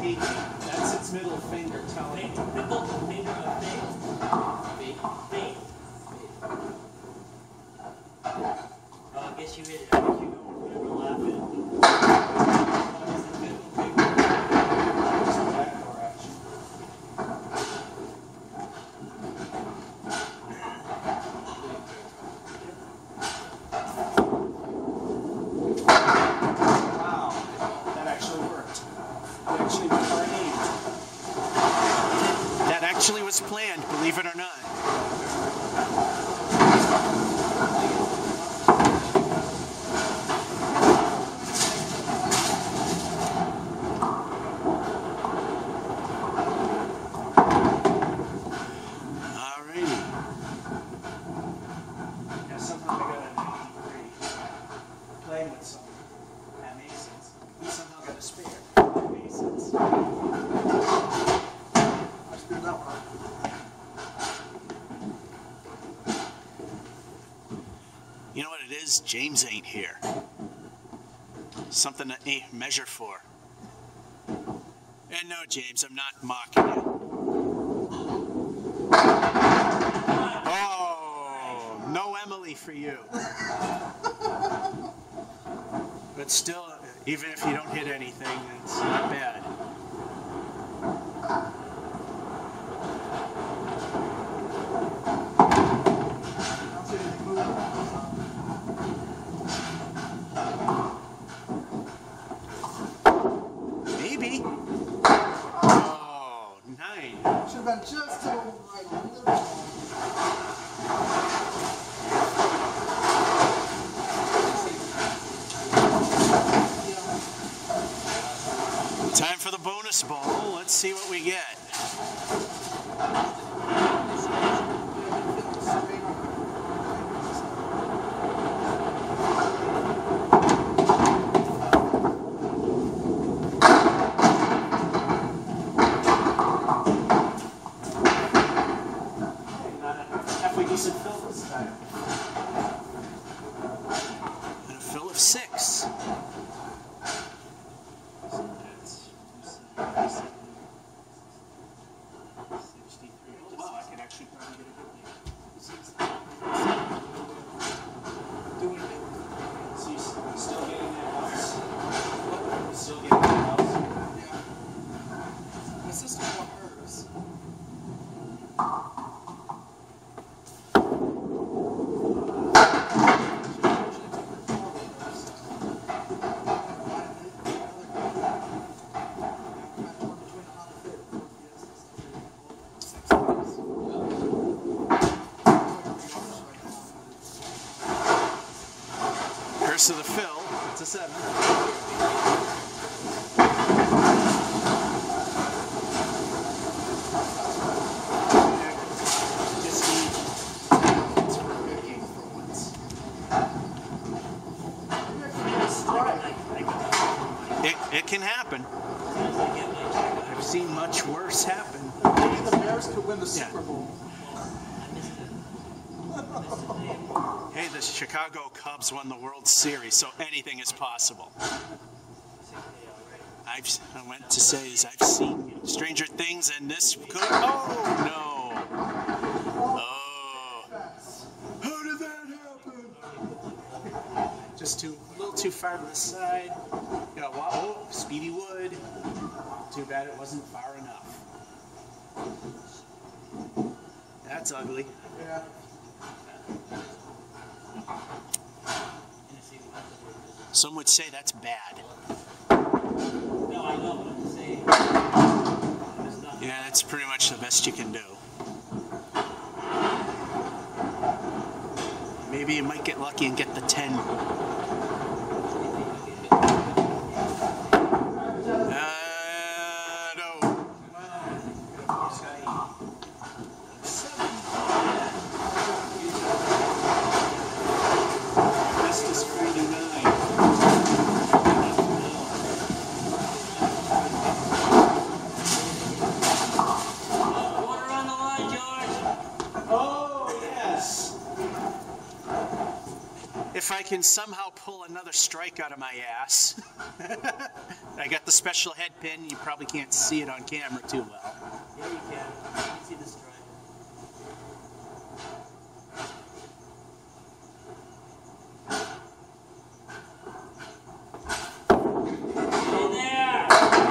baby. That's its middle finger telling me. Middle finger of faith. Faith. Faith. Oh, I guess you hit it. I guess you don't ever laugh at it. What is the middle finger? It's a backdoor action. Wow, that actually worked. That actually went for an eight. That actually was planned, believe it or not. Playing with someone at Mason's, he somehow got a spare at Mason's. I screwed that one up. You know what it is? James ain't here. Something to eh, measure for. And no, James, I'm not mocking you. Oh, no Emily for you. But still, even if you don't hit anything, it's not bad. I don't see anything moving. Maybe. Oh, nine. Should have been just to the right, a little bit. Time for the bonus ball. Let's see what we get. Halfway decent fill this time. And a fill of six. Wow, I can actually probably get a good lead. Doing it. So you're still getting that house? You're still getting that house? Yeah. My sister won hers. Curse of the fill. It's a seven. Just need it's for a good game for once. It, it can happen. I've seen much worse happen. Maybe the Bears could win the Super Bowl. Hey, the Chicago Cubs won the World Series, so anything is possible. I've, I went to say is I've seen stranger things, and this could. Oh no! Oh, how did that happen? Just too, a little too far to the side. Got wow, oh, Speedy Wood. Too bad it wasn't far enough. That's ugly. Yeah. Some would say that's bad. No, I know, but I'm saying it's not. Yeah, that's pretty much the best you can do. Maybe you might get lucky and get the ten. Uh, no. Best is forty-nine. Water on the line, George. Oh, yes. If I can somehow pull another strike out of my ass. I got the special head pin. You probably can't see it on camera too well. Yeah, you can. You can see the stripe. In there!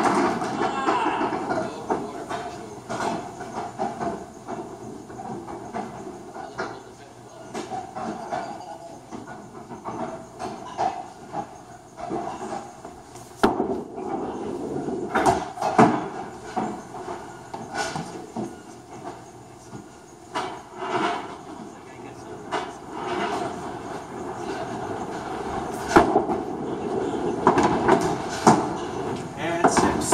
And six.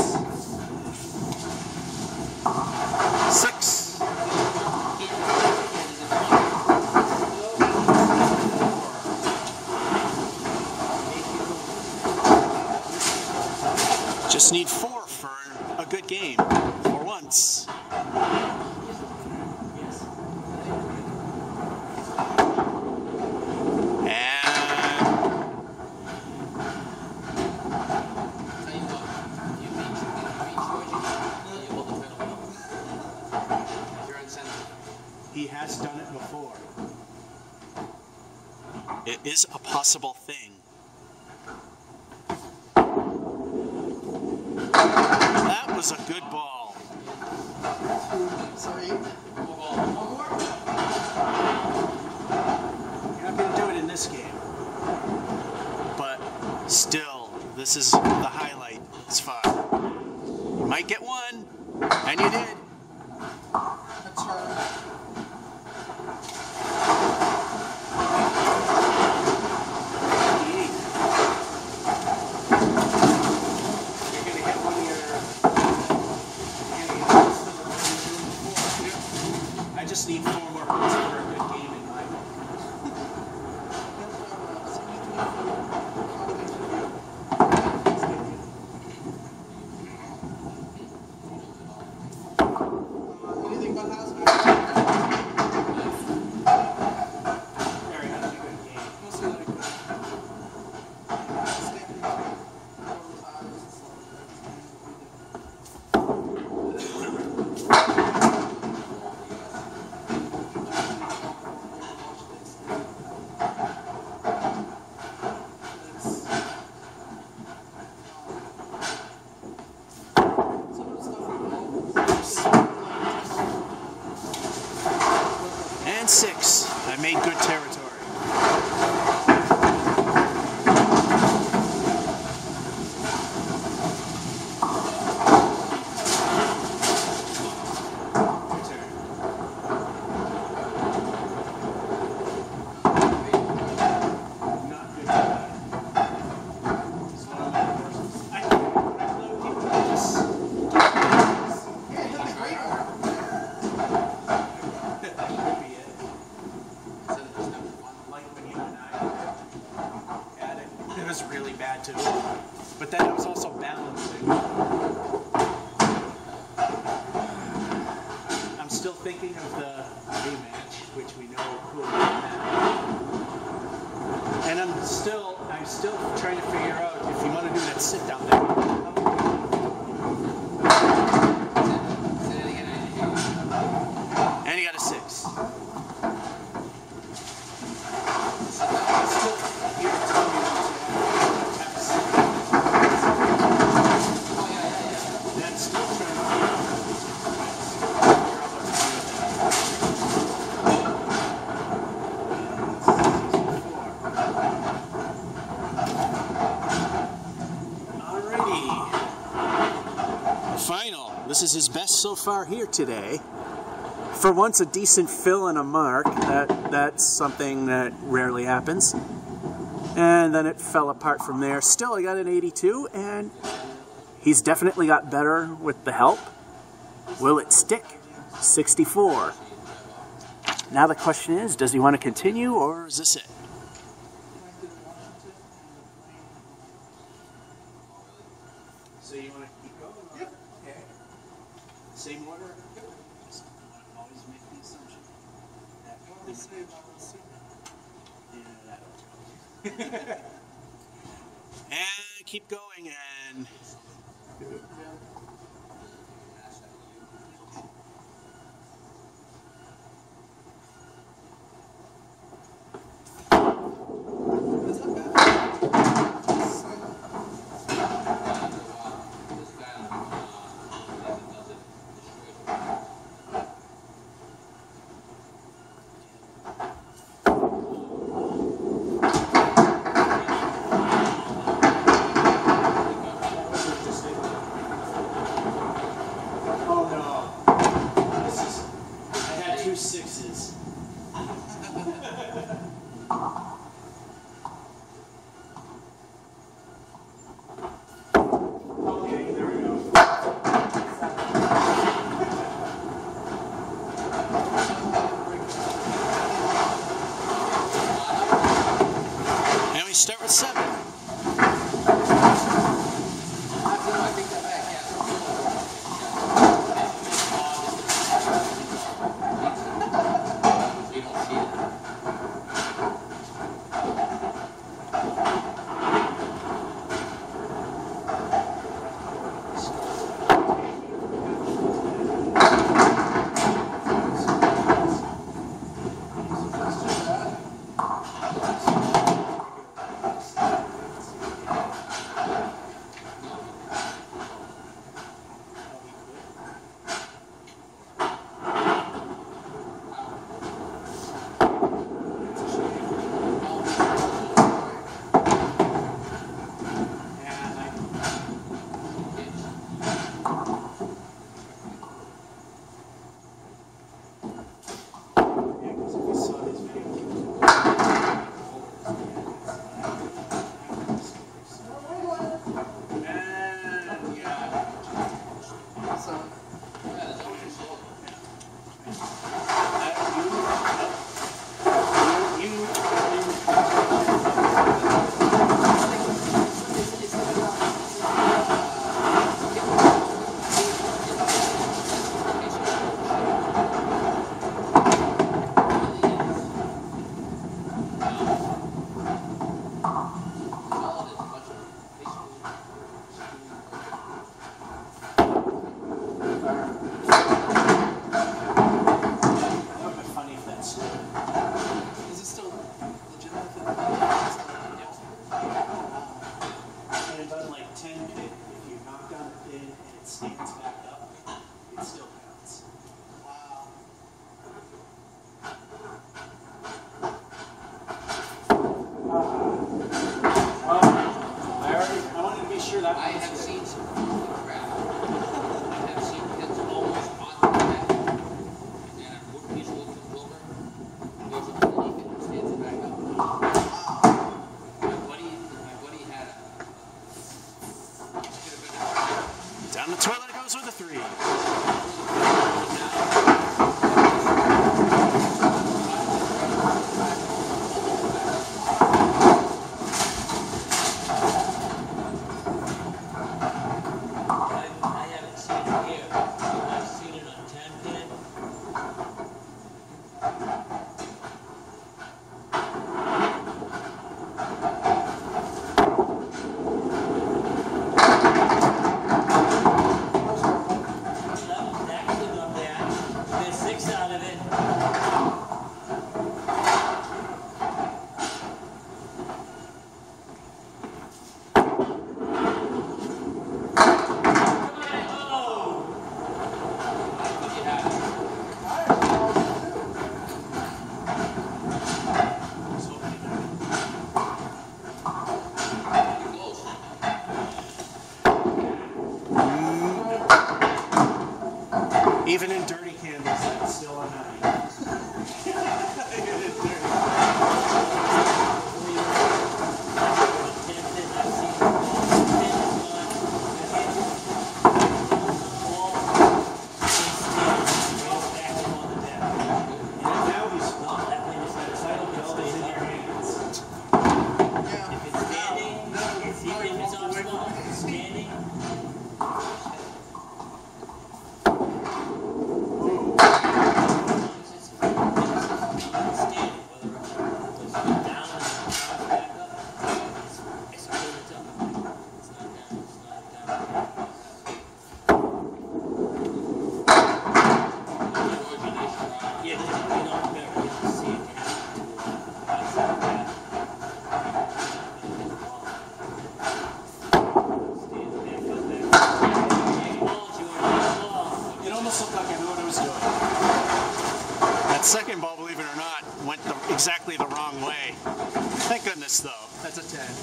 Six. Just need four for a good game, for once. He has done it before. It is a possible thing. That was a good ball. Sorry. You're not going to do it in this game. But still, this is the highlight thus far. You might get one, and you did. A turn. I just need four more points for a good game in my book. Anything but house match. Very good game. Mostly like standing up over tires and stuff And six. I made good territory. It was really bad too, but then it was also balancing. I'm still thinking of the rematch, which we know who will win that. And I'm still, I'm still trying to figure out if you want to do that sit down there. And you got a six. Final. This is his best so far here today. For once, a decent fill and a mark. That that's something that rarely happens. And then it fell apart from there. Still, I got an eighty-two, and he's definitely got better with the help. Will it stick? sixty-four. Now the question is, does he want to continue, or is this it? So you want to keep going? Yep. Okay. Same order? Yep. Just always make the assumption. That this yeah, that and keep going, and stands back up, it still counts. Wow. Oh, I already, I wanted to be sure that I have seen some holy crap. I have seen kids almost on the back, and then a wood piece goes to over, goes underneath it and stands it back up. My buddy, my buddy had a. Should have been down the toilet it goes with a three. Even in dirty candles, that's still a nine. Even in dirty. Now he's title belt is in your hands. Yeah. If it's standing, it's even if it's off small, it's standing. That second ball, believe it or not, went the, exactly the wrong way. Thank goodness, though. That's a ten.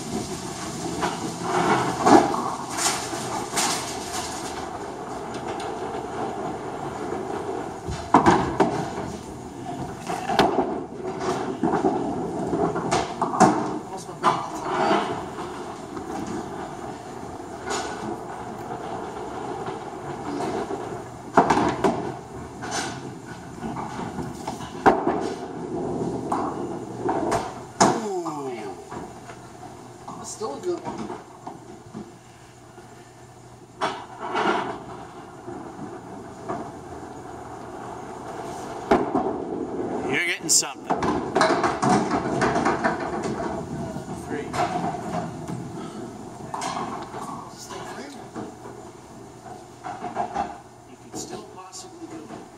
Still a good one. You're getting something. Three. Stay free. You could still possibly do it.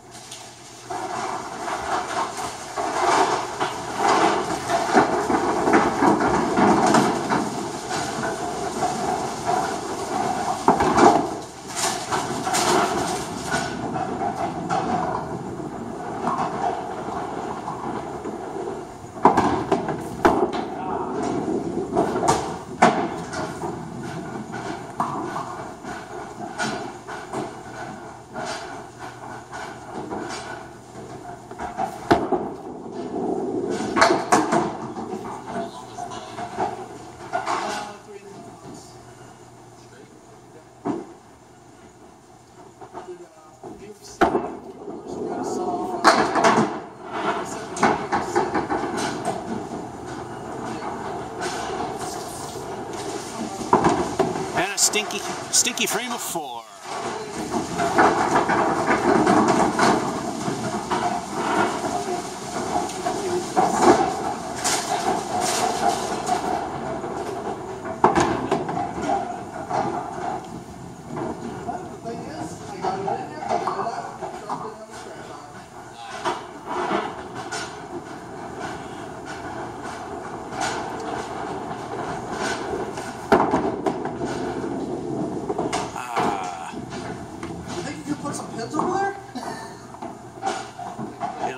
And a stinky, stinky frame of four.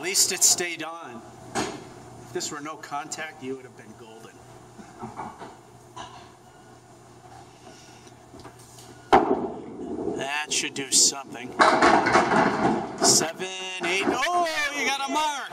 least it stayed on. If this were no contact, you would have been golden. That should do something. Seven, eight. Oh, you got a mark.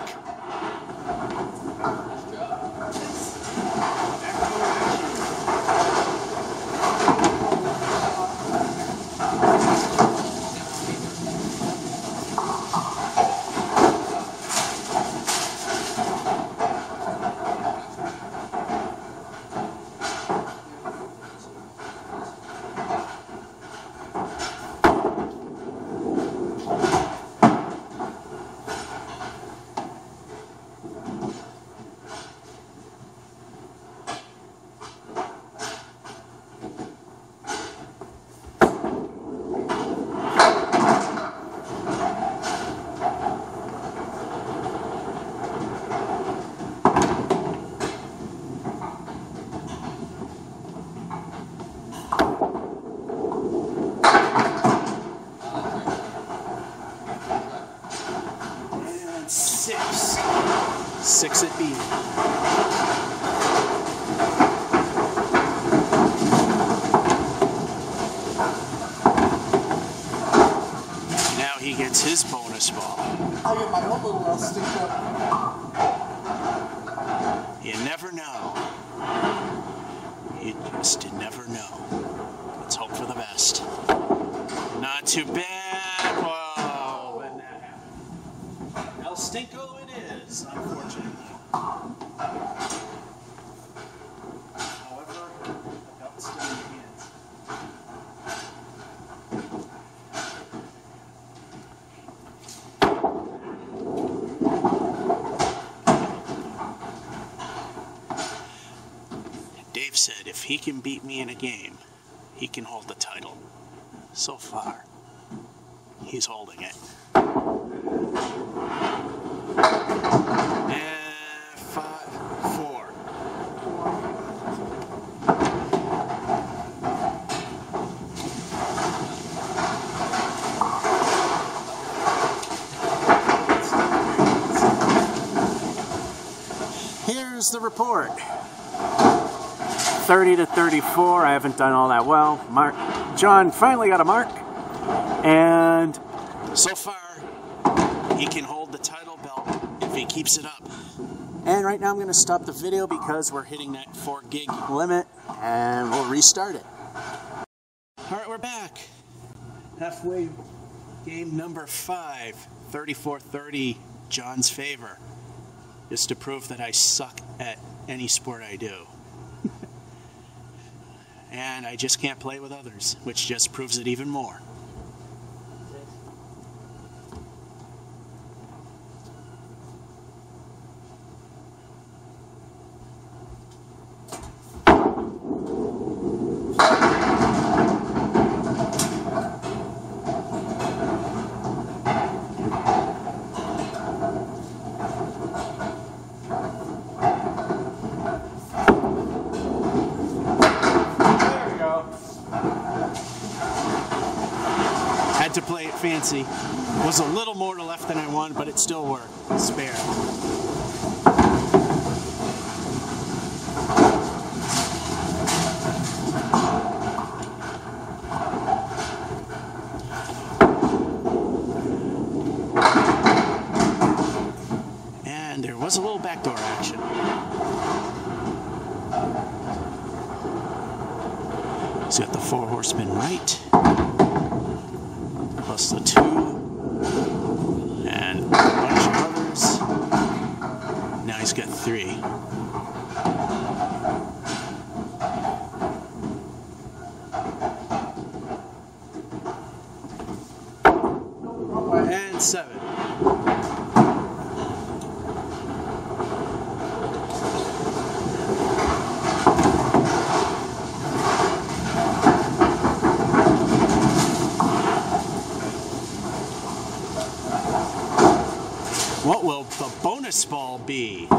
Six. Six at B. Now he gets his bonus ball. I get my own little uh, stink up. You never know. You just never know. Let's hope for the best. Not too bad. Whoa. When that happened. El Stinko it is, unfortunately. However, the belt's still in your hands. Dave said if he can beat me in a game, he can hold the title. So far, he's holding it. And five, four. Here's the report. thirty to thirty-four. I haven't done all that well. Mark, John finally got a mark, and So far, he can hold the title belt if he keeps it up. and right now I'm going to stop the video because we're hitting that four gig limit, and we'll restart it. All right, we're back. Halfway game number five, thirty-four thirty, John's favor. Just to prove that I suck at any sport I do. And I just can't play with others, which just proves it even more. Had to play it fancy. Was a little more to left than I wanted, but it still worked. Spare. And there was a little backdoor action. He's got the four horsemen right. Plus the two, and a bunch of others. Now he's got three. And seven. What will the bonus ball be?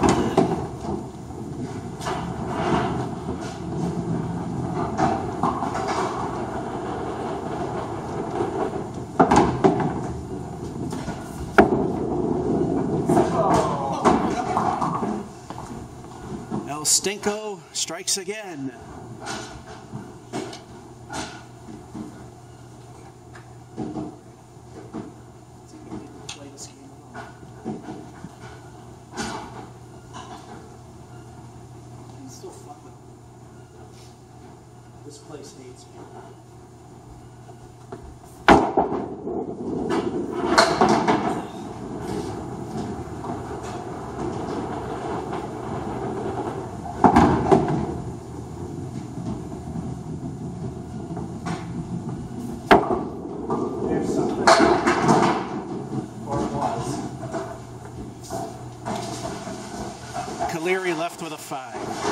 Stinko strikes again. He's still fun though. This place hates me. There's something. Or it was. Caleri left with a five.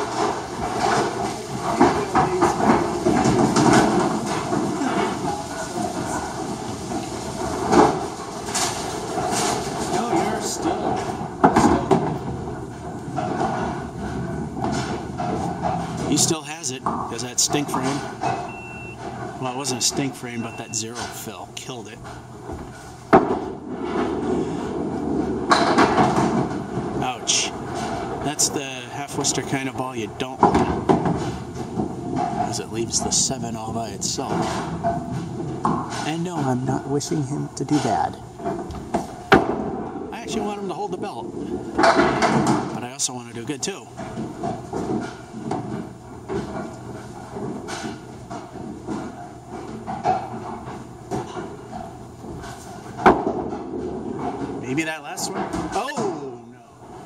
No, you're still. Still. He still has it because that stink frame. Well, it wasn't a stink frame, but that zero fill killed it. Ouch. That's the half Worcester kind of ball you don't want, as it leaves the seven all by itself. And no, I'm not wishing him to do bad. I actually want him to hold the belt, but I also want to do good too. Maybe that last one? Oh, no.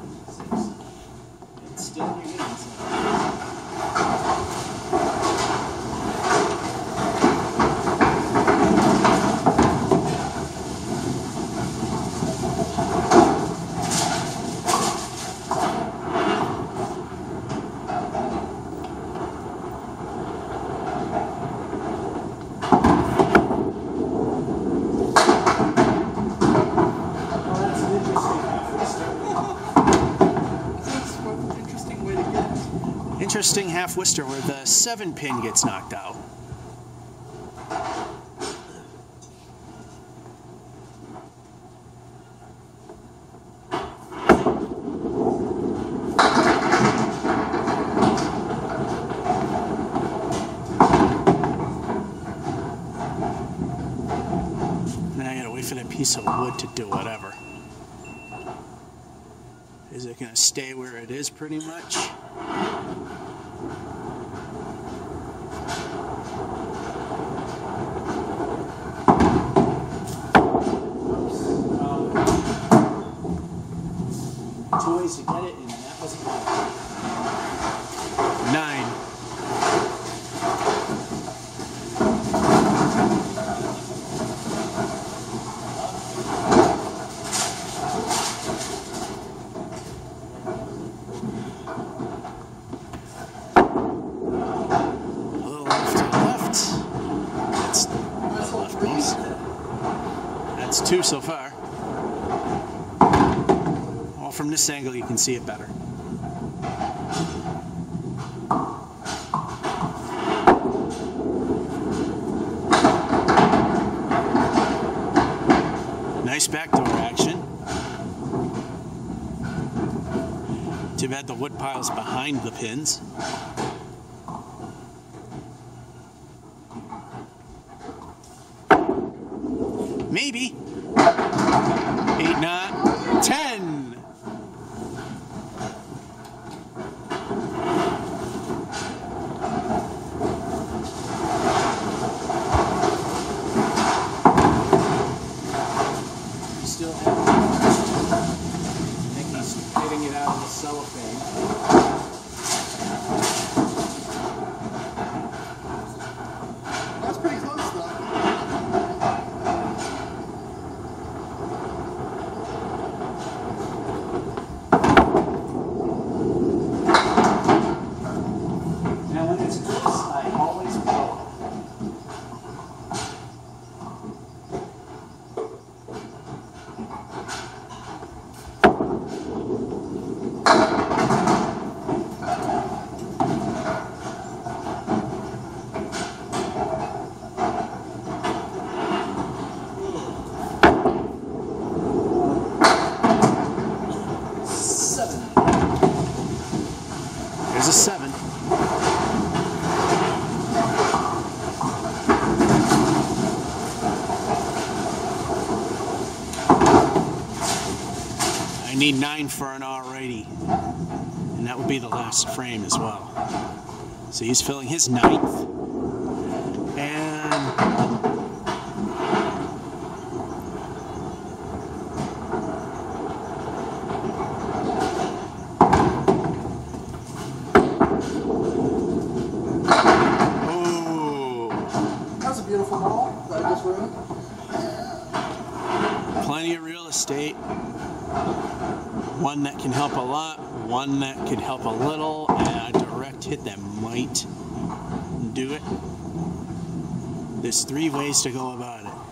It's still in your hands. Interesting half Worcester where the seven pin gets knocked out. Now I gotta wait for that piece of wood to do whatever. Is it gonna stay where it is pretty much? Two ways to get it, and that wasn't one. Nine. A little left to left. That's the left piece. That's two so far. From this angle you can see it better. Nice backdoor action. Too bad the wood pile's behind the pins. Maybe. Eight, nine, ten. Still have it. I think he's getting it out of the cellophane. That's pretty close though. need nine for an alrighty, and that would be the last frame as well. So he's filling his ninth, and oh, That was a beautiful ball that I just ruined. plenty of real estate. One that can help a lot, one that could help a little, and a direct hit that might do it. There's three ways to go about it.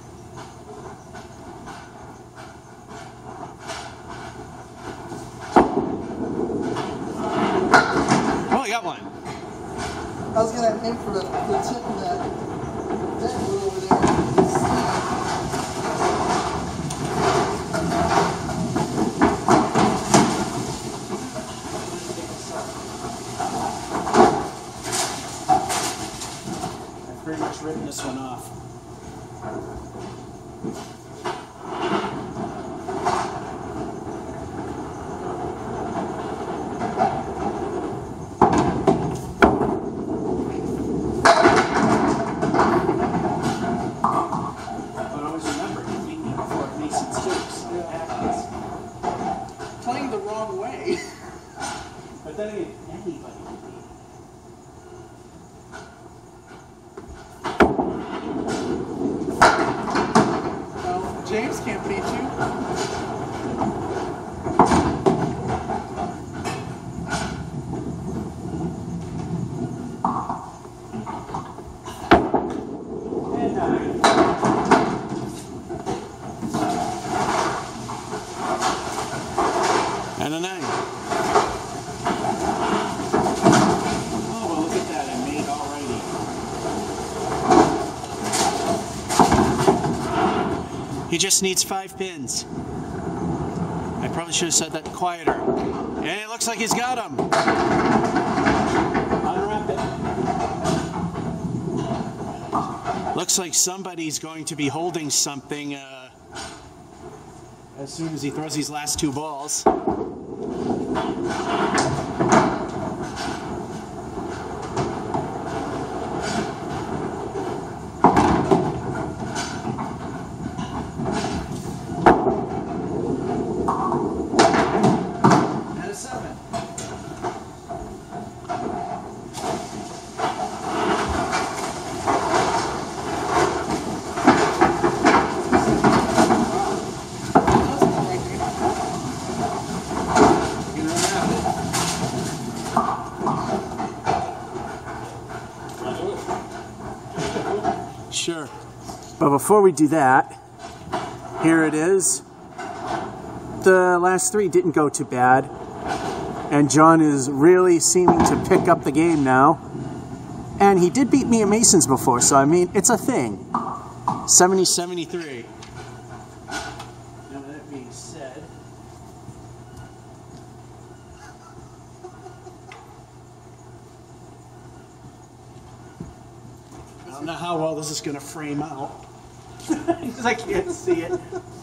Oh, I got one. I was gonna aim for the, the tip of that that wood over there. I've pretty much written this one off. But always remember, you beat me before at Mason's Dukes. Playing the wrong way. But then again, anybody can beat. Well, James can't beat you. And nine. And a nine. Oh, well, look at that. I made already. He just needs five pins. I probably should have said that quieter. And it looks like he's got them. Unwrap it. Looks like somebody's going to be holding something uh, as soon as he throws these last two balls. And a seven. You can unwrap it. Sure. But before we do that, here it is. The last three didn't go too bad, and John is really seeming to pick up the game now. And he did beat me at Mason's before, so I mean, it's a thing. seventy seventy-three. Now that being said, I don't know how well this is going to frame out because I can't see it.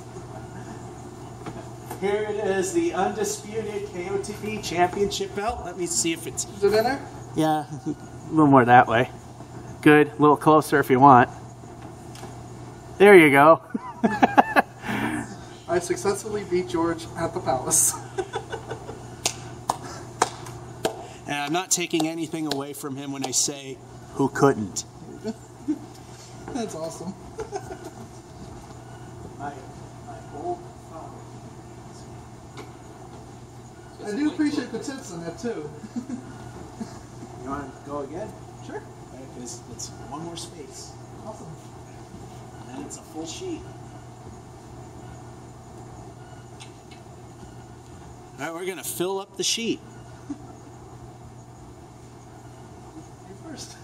Here it is, the undisputed K O T B championship belt. Let me see if it's, Is it in there? Yeah, a little more that way. Good, a little closer if you want. There you go. I successfully beat George at the Palace. and I'm not taking anything away from him when I say who couldn't. That's awesome. My, my old father. I do appreciate the tips on that too. You want to go again? Sure. Because it's one more space. Awesome. And then it's a full sheet. All right, we're going to fill up the sheet. You first.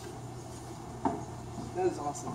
That is awesome.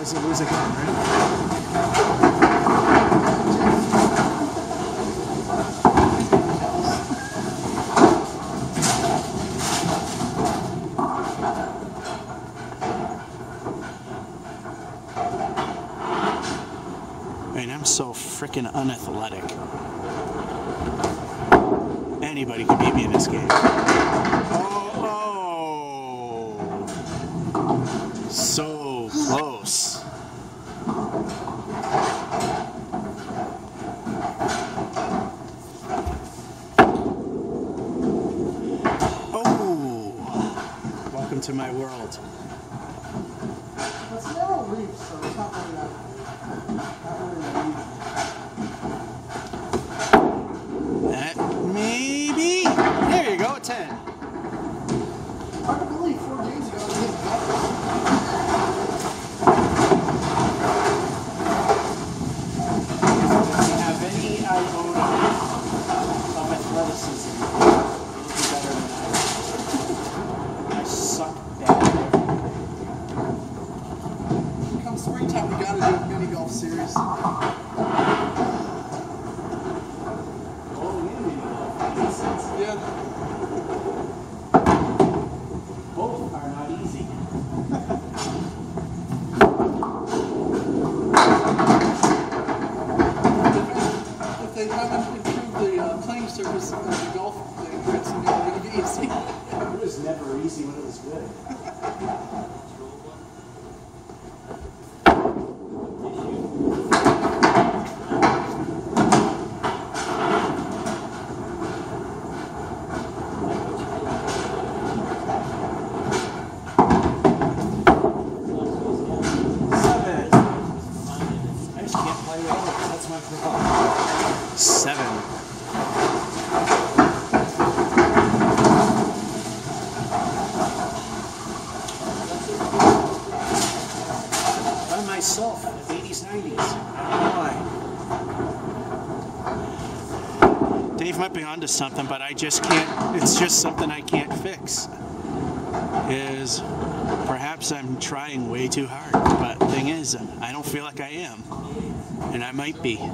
doesn't lose again, right? I mean, I'm so freaking unathletic. Anybody could beat me in this game. Oh, oh. So close. Oh. Welcome to my world. It's never a reach, so it's not really that. Not really a reach. That maybe. There you go, ten. Hard to believe four games ago we hit that. If you have any iota of athleticism, you'll be better than I. I suck bad. Come springtime, we gotta do a mini golf series. Yeah. Both are not easy. If they haven't improved the uh, playing surface of the golf thing, it's never going to be easy. It was never easy when it was good. Seven. By myself in the eighties, nineties. I don't know why. Dave might be onto something, but I just can't, it's just something I can't fix. Is perhaps I'm trying way too hard, but the thing is, I don't feel like I am. And I might be.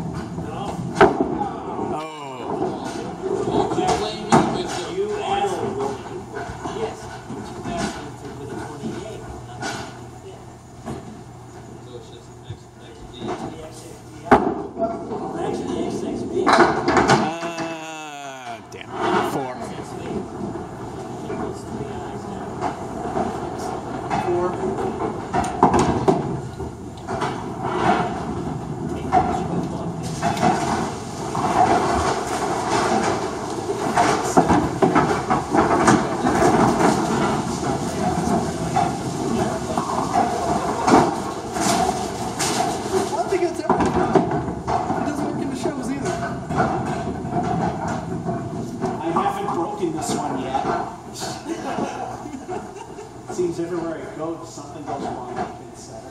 Seems everywhere I go, something goes wrong with the center.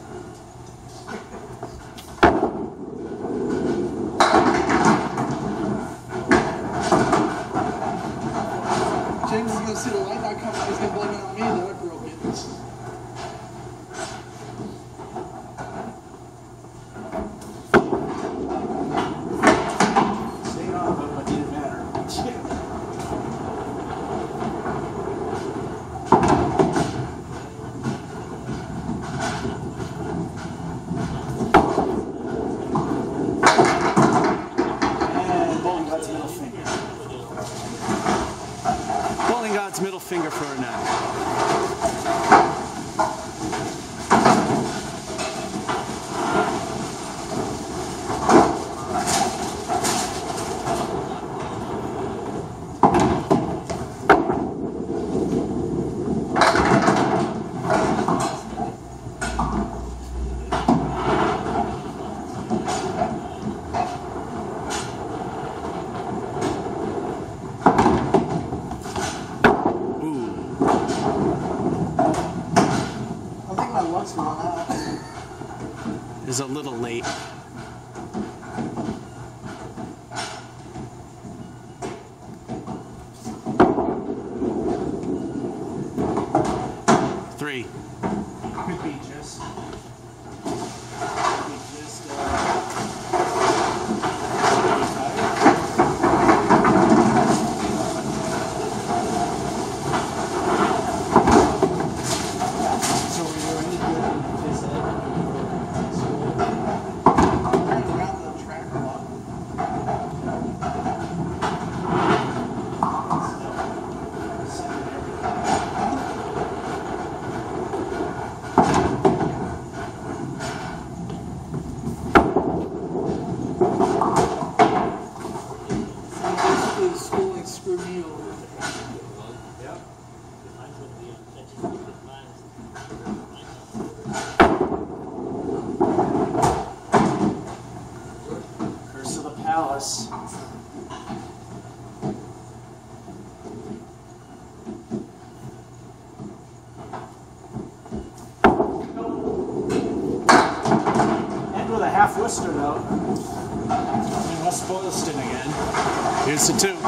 James is going to see the light not come out. He's going to blame it on me that I broke it. Stayed on, but what didn't matter. God's middle finger for her now. Is a little late. Three. Could be just. needle. Yep. Mine's gonna be on that just because mine's Curse of the Palace. End with a half Worcester though. And West Boylston again. Here's the two.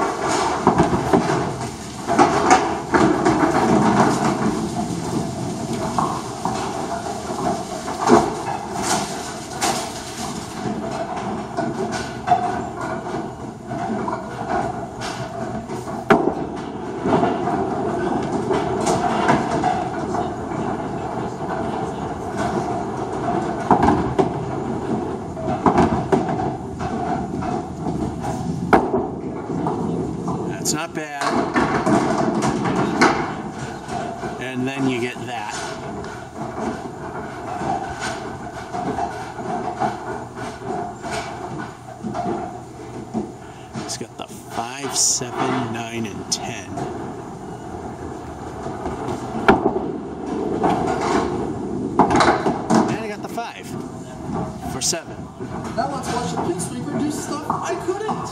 That's not bad. And then you get that. It's got the five, seven, nine, and ten. And I got the five for seven. Now let's watch the pin sweeper do stuff I couldn't.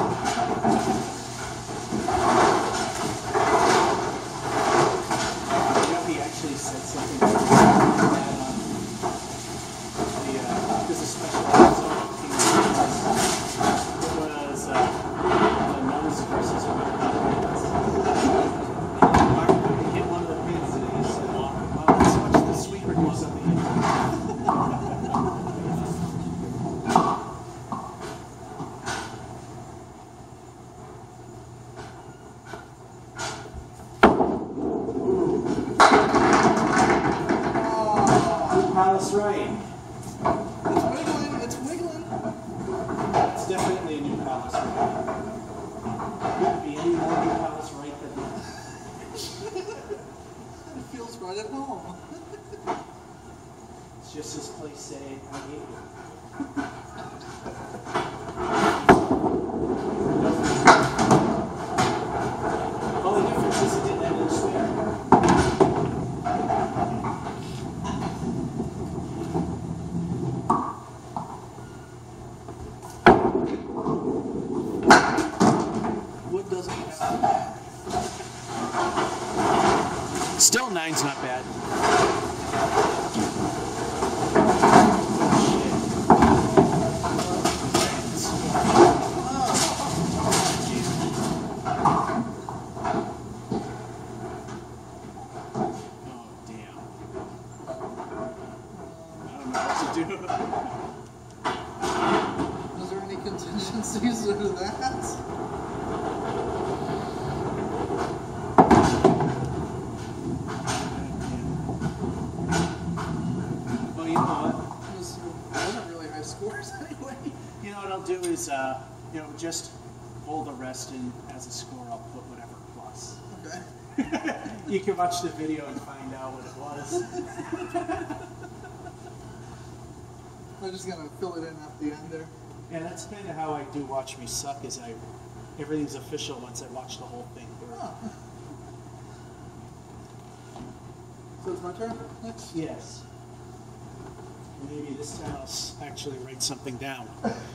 He actually said something like that on the, uh, this is special episode. It was uh, the nuns versus Americans. Mark couldn't hit one of the pins and he said, well, let's watch the sweeper do something. Palace right. It's wiggling, it's wiggling. It's definitely a new Palace right. Couldn't be any more new Palace right than that. It feels right at home. It's just this place saying, I hate you. Only difference is it didn't end in a swear. Wood doesn't have. Still nine's not bad. Oh, damn. I don't know what to do. Is there any contingencies to that? Well, you know what? It was- it wasn't really high scores anyway. You know what I'll do is, uh, you know, just hold the rest and as a score I'll put whatever plus. Okay. You can watch the video and find out what it was. I'm just gonna fill it in at the end there. And that's kind of how I do Watch Me Suck, is I, everything's official once I watch the whole thing through. Oh. So it's my turn next? Yes. Maybe this time I'll s- Actually, write something down.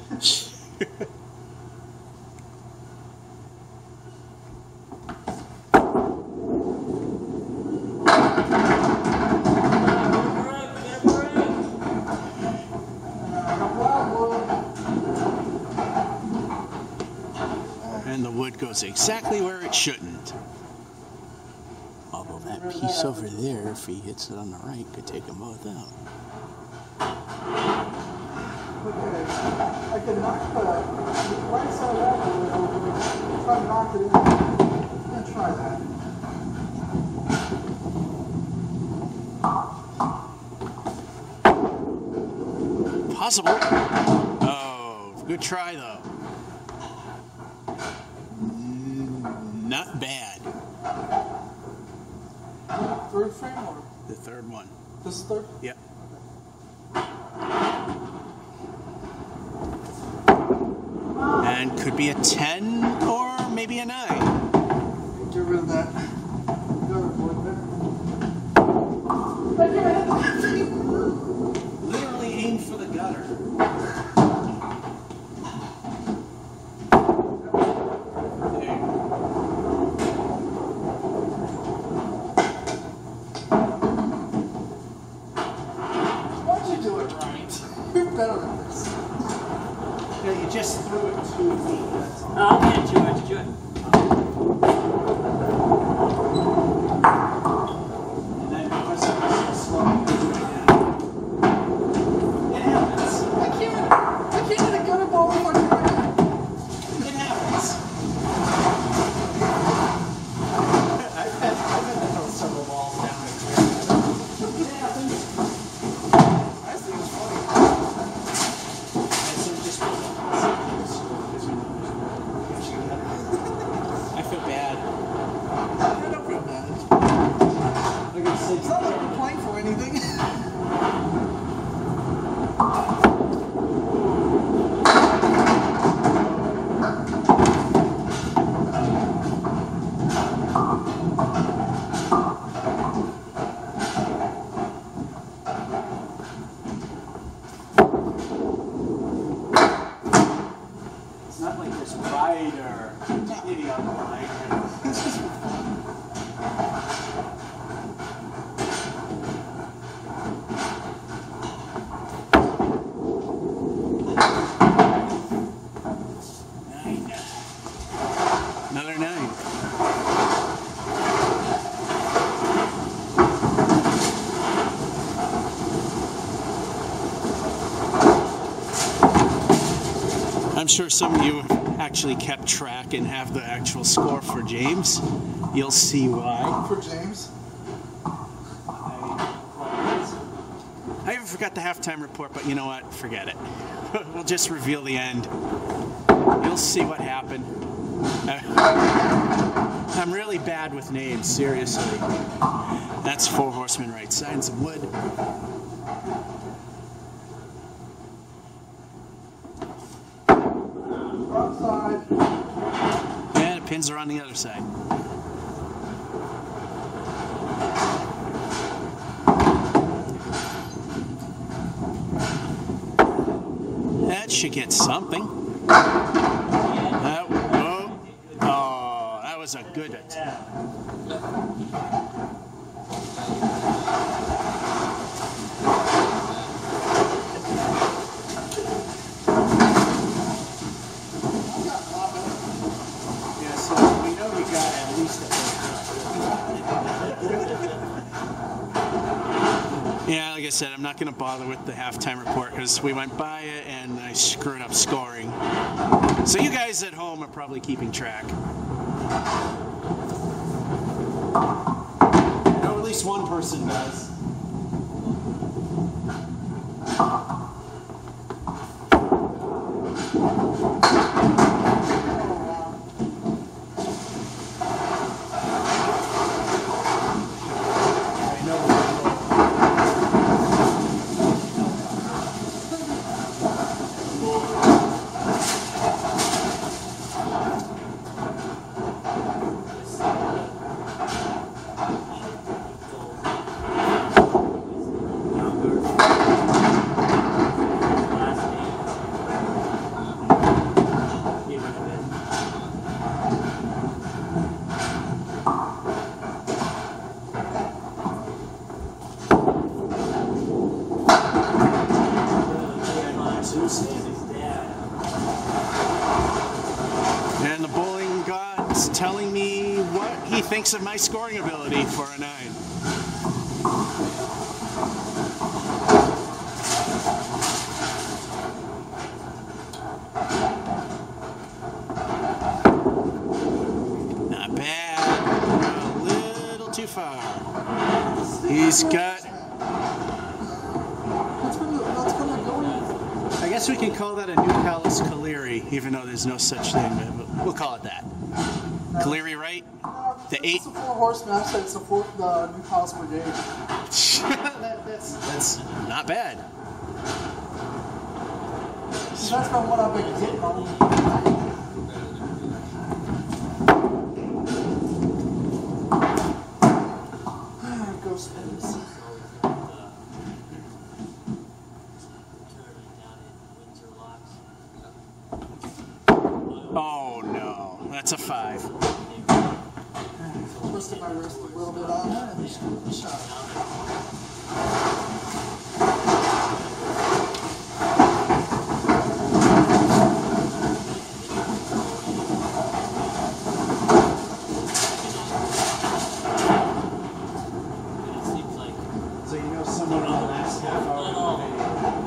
And the wood goes exactly where it shouldn't. Although that piece over there, if he hits it on the right, could take them both out. Okay. I can knock the right side out a little bit. Try to knock it in. I'm gonna try that. Possible. Oh, good try though. Mm, Not bad. Third frame or The third one. this is third? Yep. And could be a ten or maybe a nine. gutter. There. Why'd you do it right? You're better than this. Yeah, you just threw it too deep. That's all. No, I'll get you. I did you it. And then because it was so slow, you do it again. It happens. I can't, I can't hit a gutter ball with my hand. It happens. I've had, I've had to throw several balls down the trail. It happens. I think it's funny. And so just I feel bad. I don't feel bad. Like I said, It's not like we're playing for anything. it's not like there's pride or dignity on the line. It's just nine. Another nine. I'm sure some of you actually kept track and have the actual score for James. You'll see why. For James. I even forgot the halftime report, but you know what? Forget it. We'll just reveal the end. You'll see what happened. I'm really bad with names, seriously. That's Four Horsemen right sides of wood. Front side. Yeah, the pins are on the other side. That should get something. That, oh, oh, that was a good attempt. Yeah, so we know we got at least a Yeah, like I said, I'm not going to bother with the halftime report because we went by it and I screwed up scoring. So you guys at home are probably keeping track. Or at least one person does. I know. And the bowling god's telling me what he thinks of my scoring ability for a nine. Not bad. A little too far. He's got... That's gonna, that's gonna go in. I guess we can call that a New Palace Caleri, even though there's no such thing, but we'll call it that. Caleri, right? Uh, The it's eight. a four horse match. So it's a four, the New Palace Brigade. that, that's, that's not bad. So that's about what I've been getting on. Go Spurs. Oh no, that's a five. Twisted my wrist a little bit on that and screwed the shot. So you know someone on the last half hour of the video.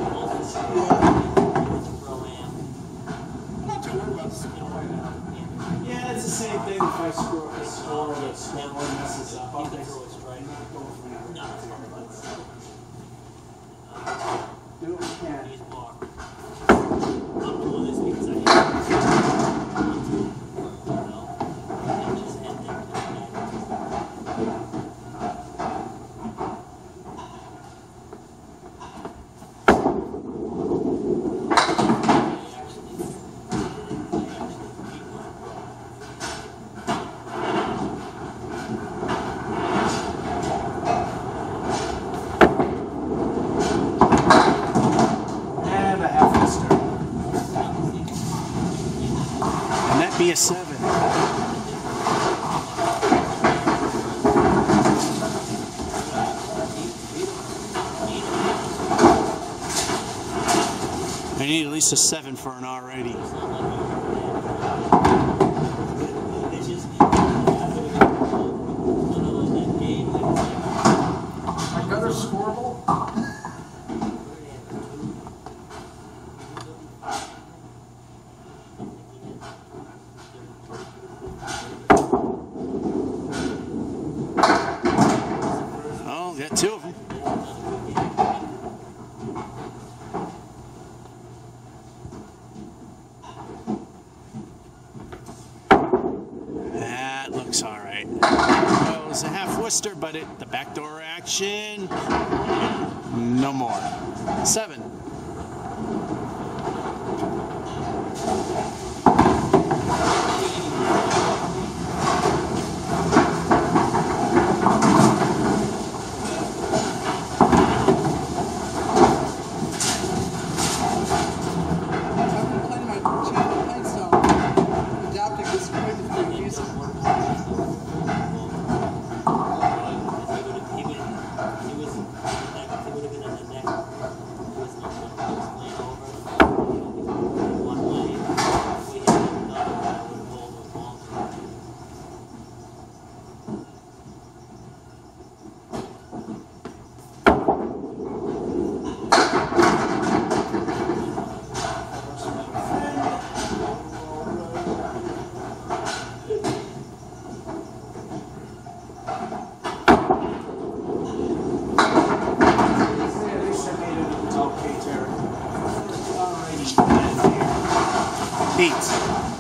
I'm not too worried about the score right now. Yeah, it's the same thing if I screw up the score, the scoreboard messes up. I'll just go from there. Do what we can. Be a seven. I need at least a seven for an already. My gutter's scoreable. Two of them. That looks all right. Well, it was a half Worcester, but it the backdoor action. No more. Seven. Eight.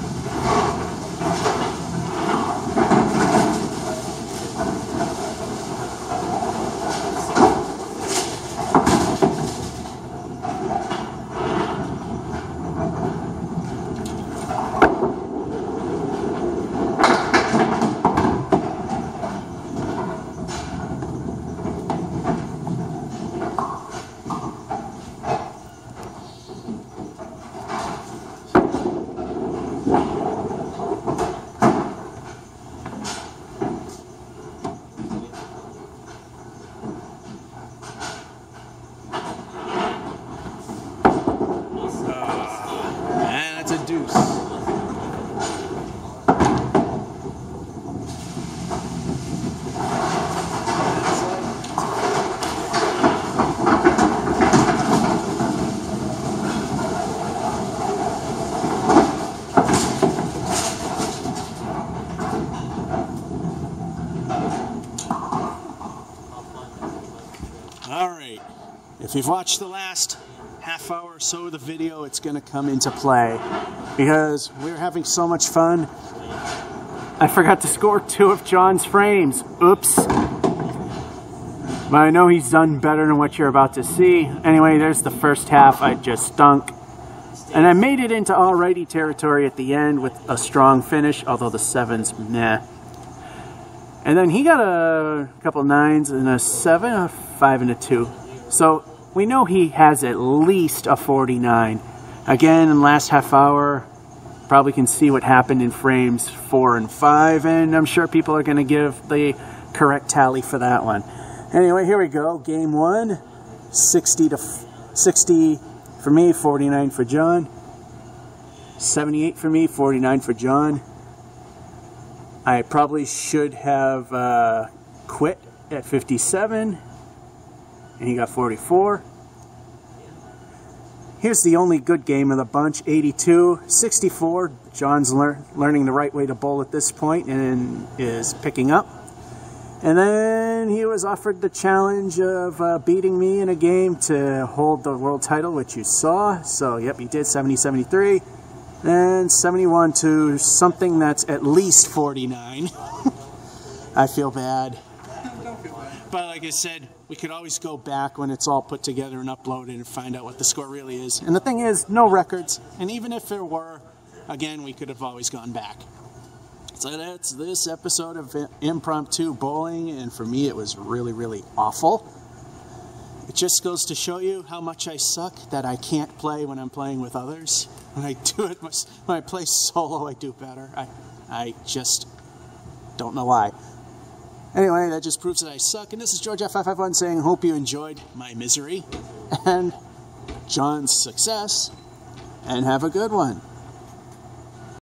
Alright, if you've watched the last half hour or so of the video, it's going to come into play because we're having so much fun. I forgot to score two of John's frames. Oops. But I know he's done better than what you're about to see. Anyway, there's the first half. I just stunk. And I made it into alrighty territory at the end with a strong finish, although the sevens, nah. And then he got a couple nines and a seven, a five, and a two. So we know he has at least a forty-nine. Again, in the last half hour, probably can see what happened in frames four and five, and I'm sure people are going to give the correct tally for that one. Anyway, here we go. Game one, sixty to sixty for me, forty-nine for John. seventy-eight for me, forty-nine for John. I probably should have uh, quit at fifty-seven, and he got forty-four. Here's the only good game of the bunch, eighty-two, sixty-four. John's lear learning the right way to bowl at this point and is picking up. And then he was offered the challenge of uh, beating me in a game to hold the world title, which you saw. So, yep, he did, seventy seventy-three. Then seventy-one to something that's at least forty-nine. I feel bad. But like I said, we could always go back when it's all put together and uploaded and find out what the score really is. And the thing is, no records. And even if there were, again, we could have always gone back. So that's this episode of Impromptu Bowling, and for me it was really, really awful. It just goes to show you how much I suck that I can't play when I'm playing with others. When I do it, when I play solo, I do better. I, I just don't know why. Anyway, that just proves that I suck. And this is George F five five one saying, hope you enjoyed my misery and John's success, and have a good one.